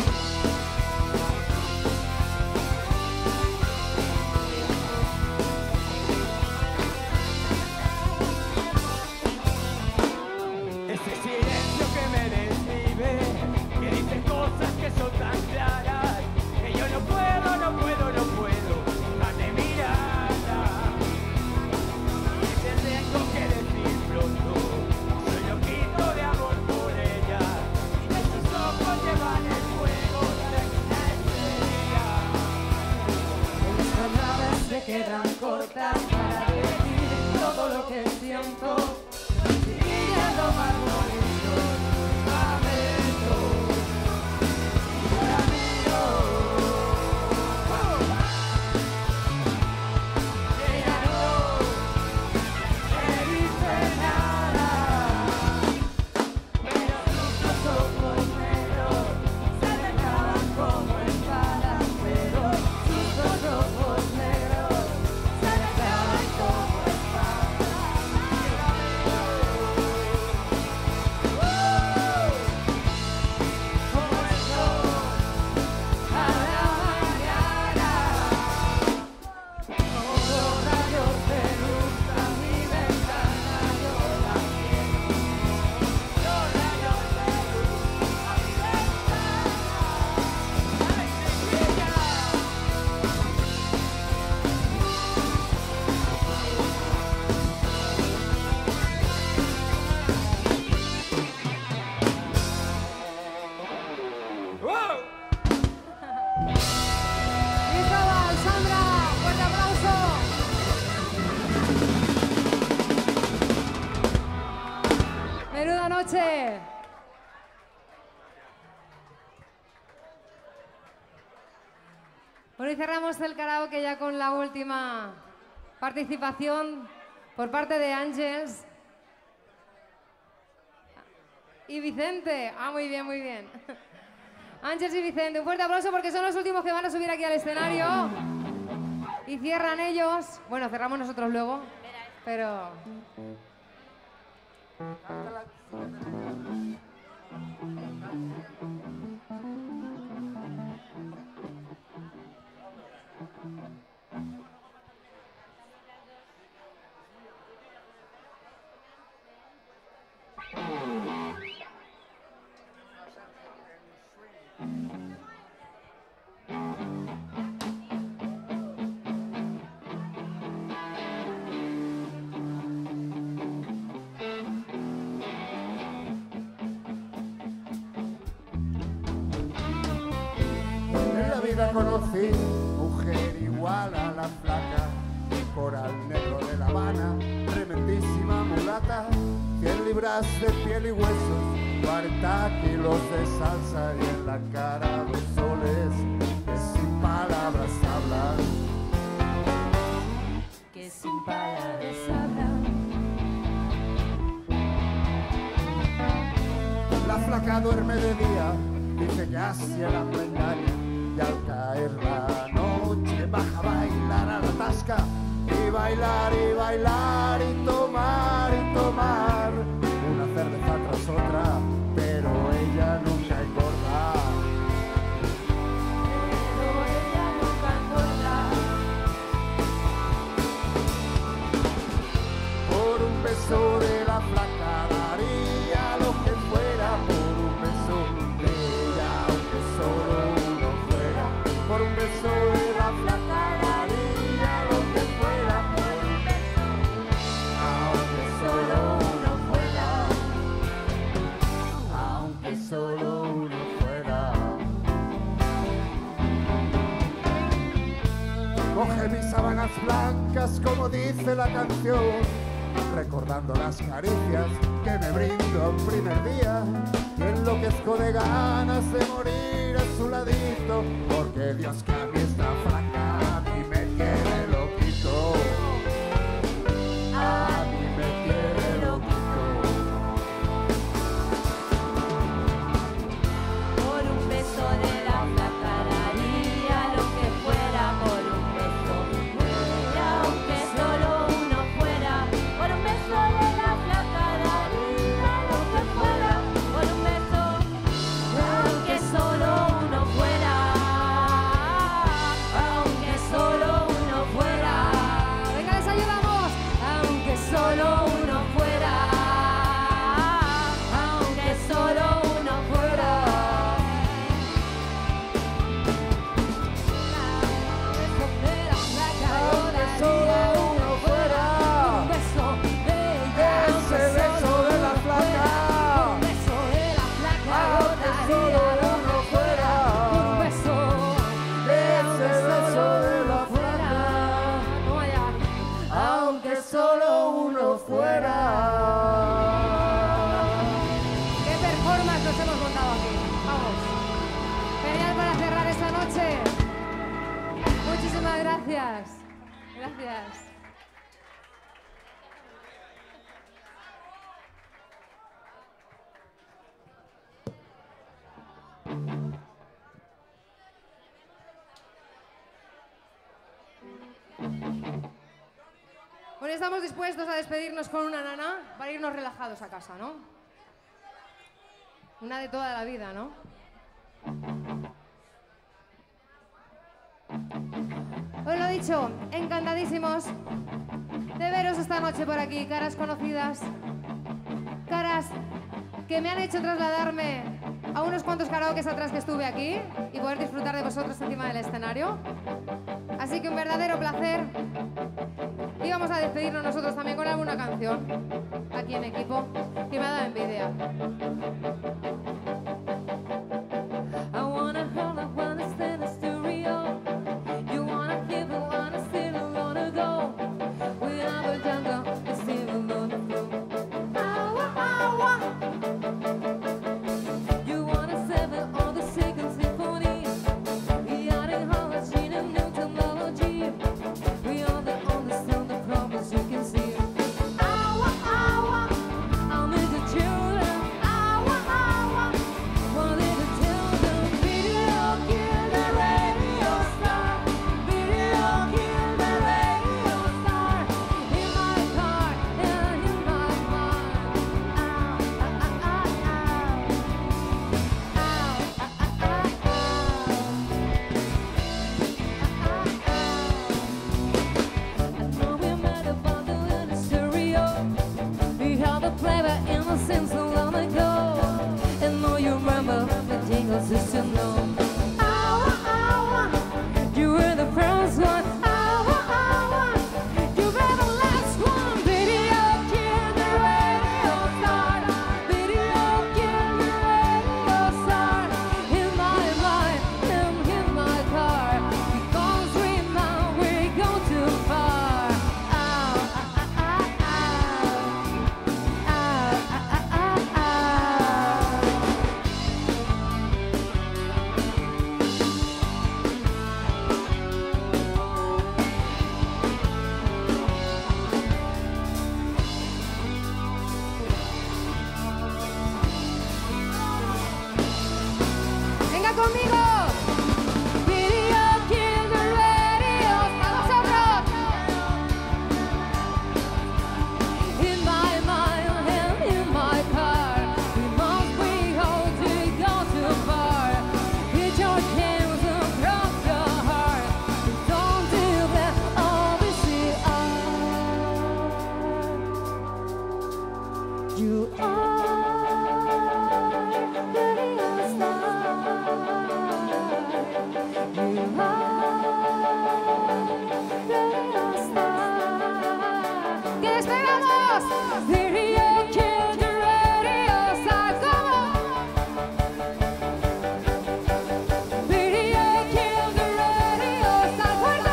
ese silencio que me desvive, que dice cosas que son tan claras, que yo no puedo, no puedo, no puedo dejar de mirarla. Y te tengo que decir pronto, soy loquito de amor por ella, y que sus ojos llevan el fuego de una estrella. Mis palabras se quedan cortas para decir todo lo que siento. Chiquilla, lo más bonito de un momento. Yo la miro, y ella no me dice nada. Pero sus dos ojos negros se me clavan como espadas, pero sus dos ojos negros se me clavan como espadas. Como el sol a la mañana, como los rayos de luz a mi ventana, yo la quiero. Los rayos de luz a mi ventana, ay, chiquilla. ¡Wow! Cristóbal, Sandra, fuerte aplauso. Menuda noche. Bueno, y cerramos el karaoke ya con la última participación por parte de Ángels y Vicente. Ah, muy bien, muy bien. Ángels y Vicente, un fuerte aplauso porque son los últimos que van a subir aquí al escenario. Y cierran ellos. Bueno, cerramos nosotros luego, pero... En la vida conocí mujer igual a la flaca, coral negro de La Habana, tremenda plata, cien libras de piel y huesos, cuarenta kilos de salsa y en la cara dos soles que sin palabras hablan. Que sin palabras hablan. La flaca duerme de día, dice que así el hambre engaña, y al caer la noche baja a bailar a la tasca, y bailar y bailar y tomar y tomar, una cerveza tras otra, pero ella nunca engorda. Pero ella nunca engorda. Por un beso de la flaca daría lo que fuera, por un beso de ella, aunque solo uno fuera, por un beso de la flaca daría lo que fuera, por un beso, aunque solo uno fuera, aunque solo uno fuera. Coge mis sábanas blancas como dice la canción, recordando las caricias que me brindo un primer día, y enloquezco de ganas de morir a su ladito, porque Dios que a mí esta flaca a mí me tiene loquito, a mí me tiene loquito. Por un beso de la flaca daría lo que fuera, por un beso de ella, aunque solo uno fuera, por un beso de la flaca daría lo que fuera, por un beso, aunque solo uno fuera, aunque solo uno fuera. Venga, les ayudamos. Aunque solo uno fuera, aunque solo uno fuera. Un beso de la flaca, Ese beso de la flaca, un beso de la flaca, aunque solo uno fuera, un beso ese beso de la flaca, no vaya. aunque solo uno fuera. ¿Qué performance nos hemos montado aquí? Vamos. Genial para cerrar esta noche. Muchísimas gracias. Gracias. Bueno, estamos dispuestos a despedirnos con una nana para irnos relajados a casa, ¿no? Una de toda la vida, ¿no? Os lo dicho, encantadísimos de veros esta noche por aquí, caras conocidas, caras que me han hecho trasladarme a unos cuantos karaokes atrás que estuve aquí y poder disfrutar de vosotros encima del escenario. Así que un verdadero placer. Y vamos a despedirnos nosotros también con alguna canción aquí en equipo que me ha dado envidia. I wanna hold, I wanna stand in stereo. You wanna give, I wanna still wanna go. We have a jungle, it's still on the floor. Awa, awa. You wanna seven on the second symphony. We are in Hollywood and new technology. We are the only still the problems you can see. Awa, awa. I'm in the children. Awa, awa. Wanted to tell them video kill the radio star. Video kill the radio star. In my car and in my mind. Ow, ah, ah, ah, ow. Ow, ah, ah, ah, ow. I know we met about the little stereo. We had the flavor innocence so long ago. And know you remember the jingles used to know. Awa, awa. You were the first one. Awa, awa. You were the last one. Video kill the radio star. Video kill the radio star. In my mind and in my car. Because we know we go too far. Ow, ah, ah, ah, ow. You are radio star. You are radio star. ¡Que despegamos! Radio killed the radio star. ¿Cómo? Radio killed the radio star. ¡Fuerte!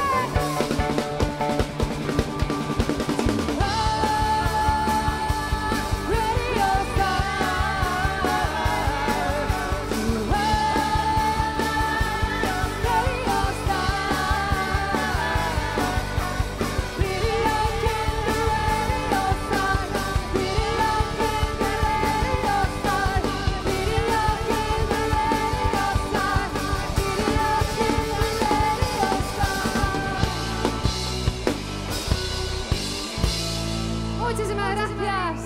Muchísimas gracias.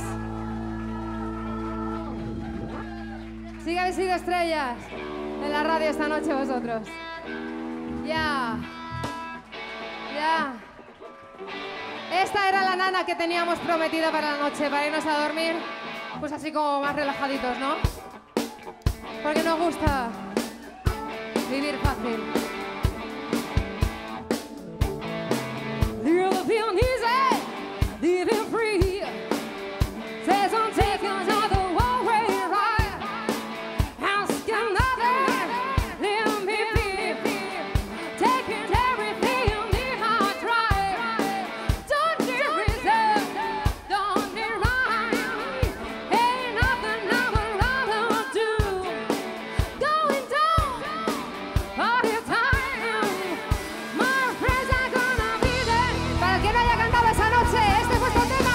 Sí que habéis sido estrellas en la radio esta noche vosotros. Ya. Ya. Esta era la nana que teníamos prometida para la noche, para irnos a dormir, pues así como más relajaditos, ¿no? Porque nos gusta vivir fácil. Living easy, living free. Says I'm taking another one way ride. Ask another, let me be. Taking everything in my drive. Don't be reserved, don't be right. Ain't nothing I would rather do. Going down all the time. My friends are gonna be there. Para el que no haya cantado esa noche, este es vuestro tema.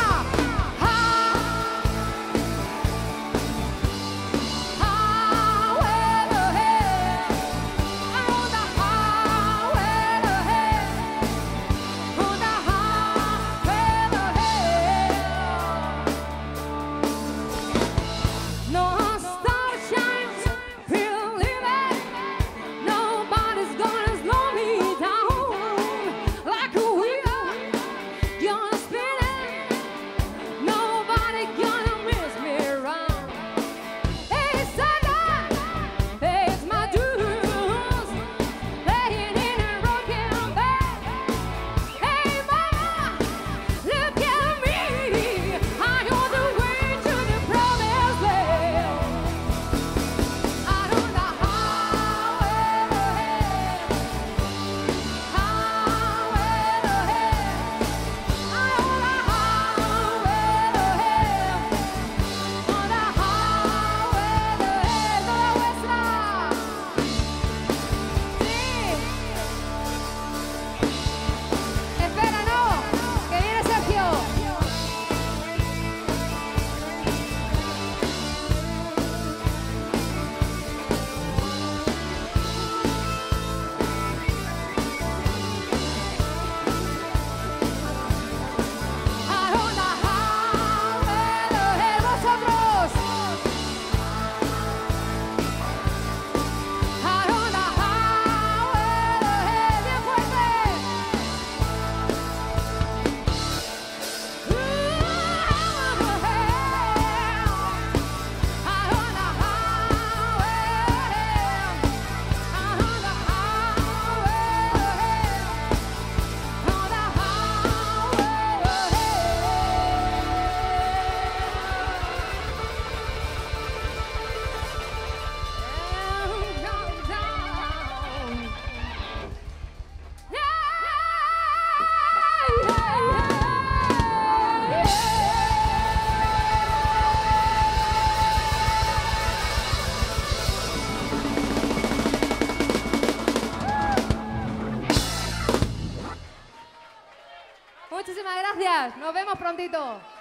Muchísimas gracias. Nos vemos prontito.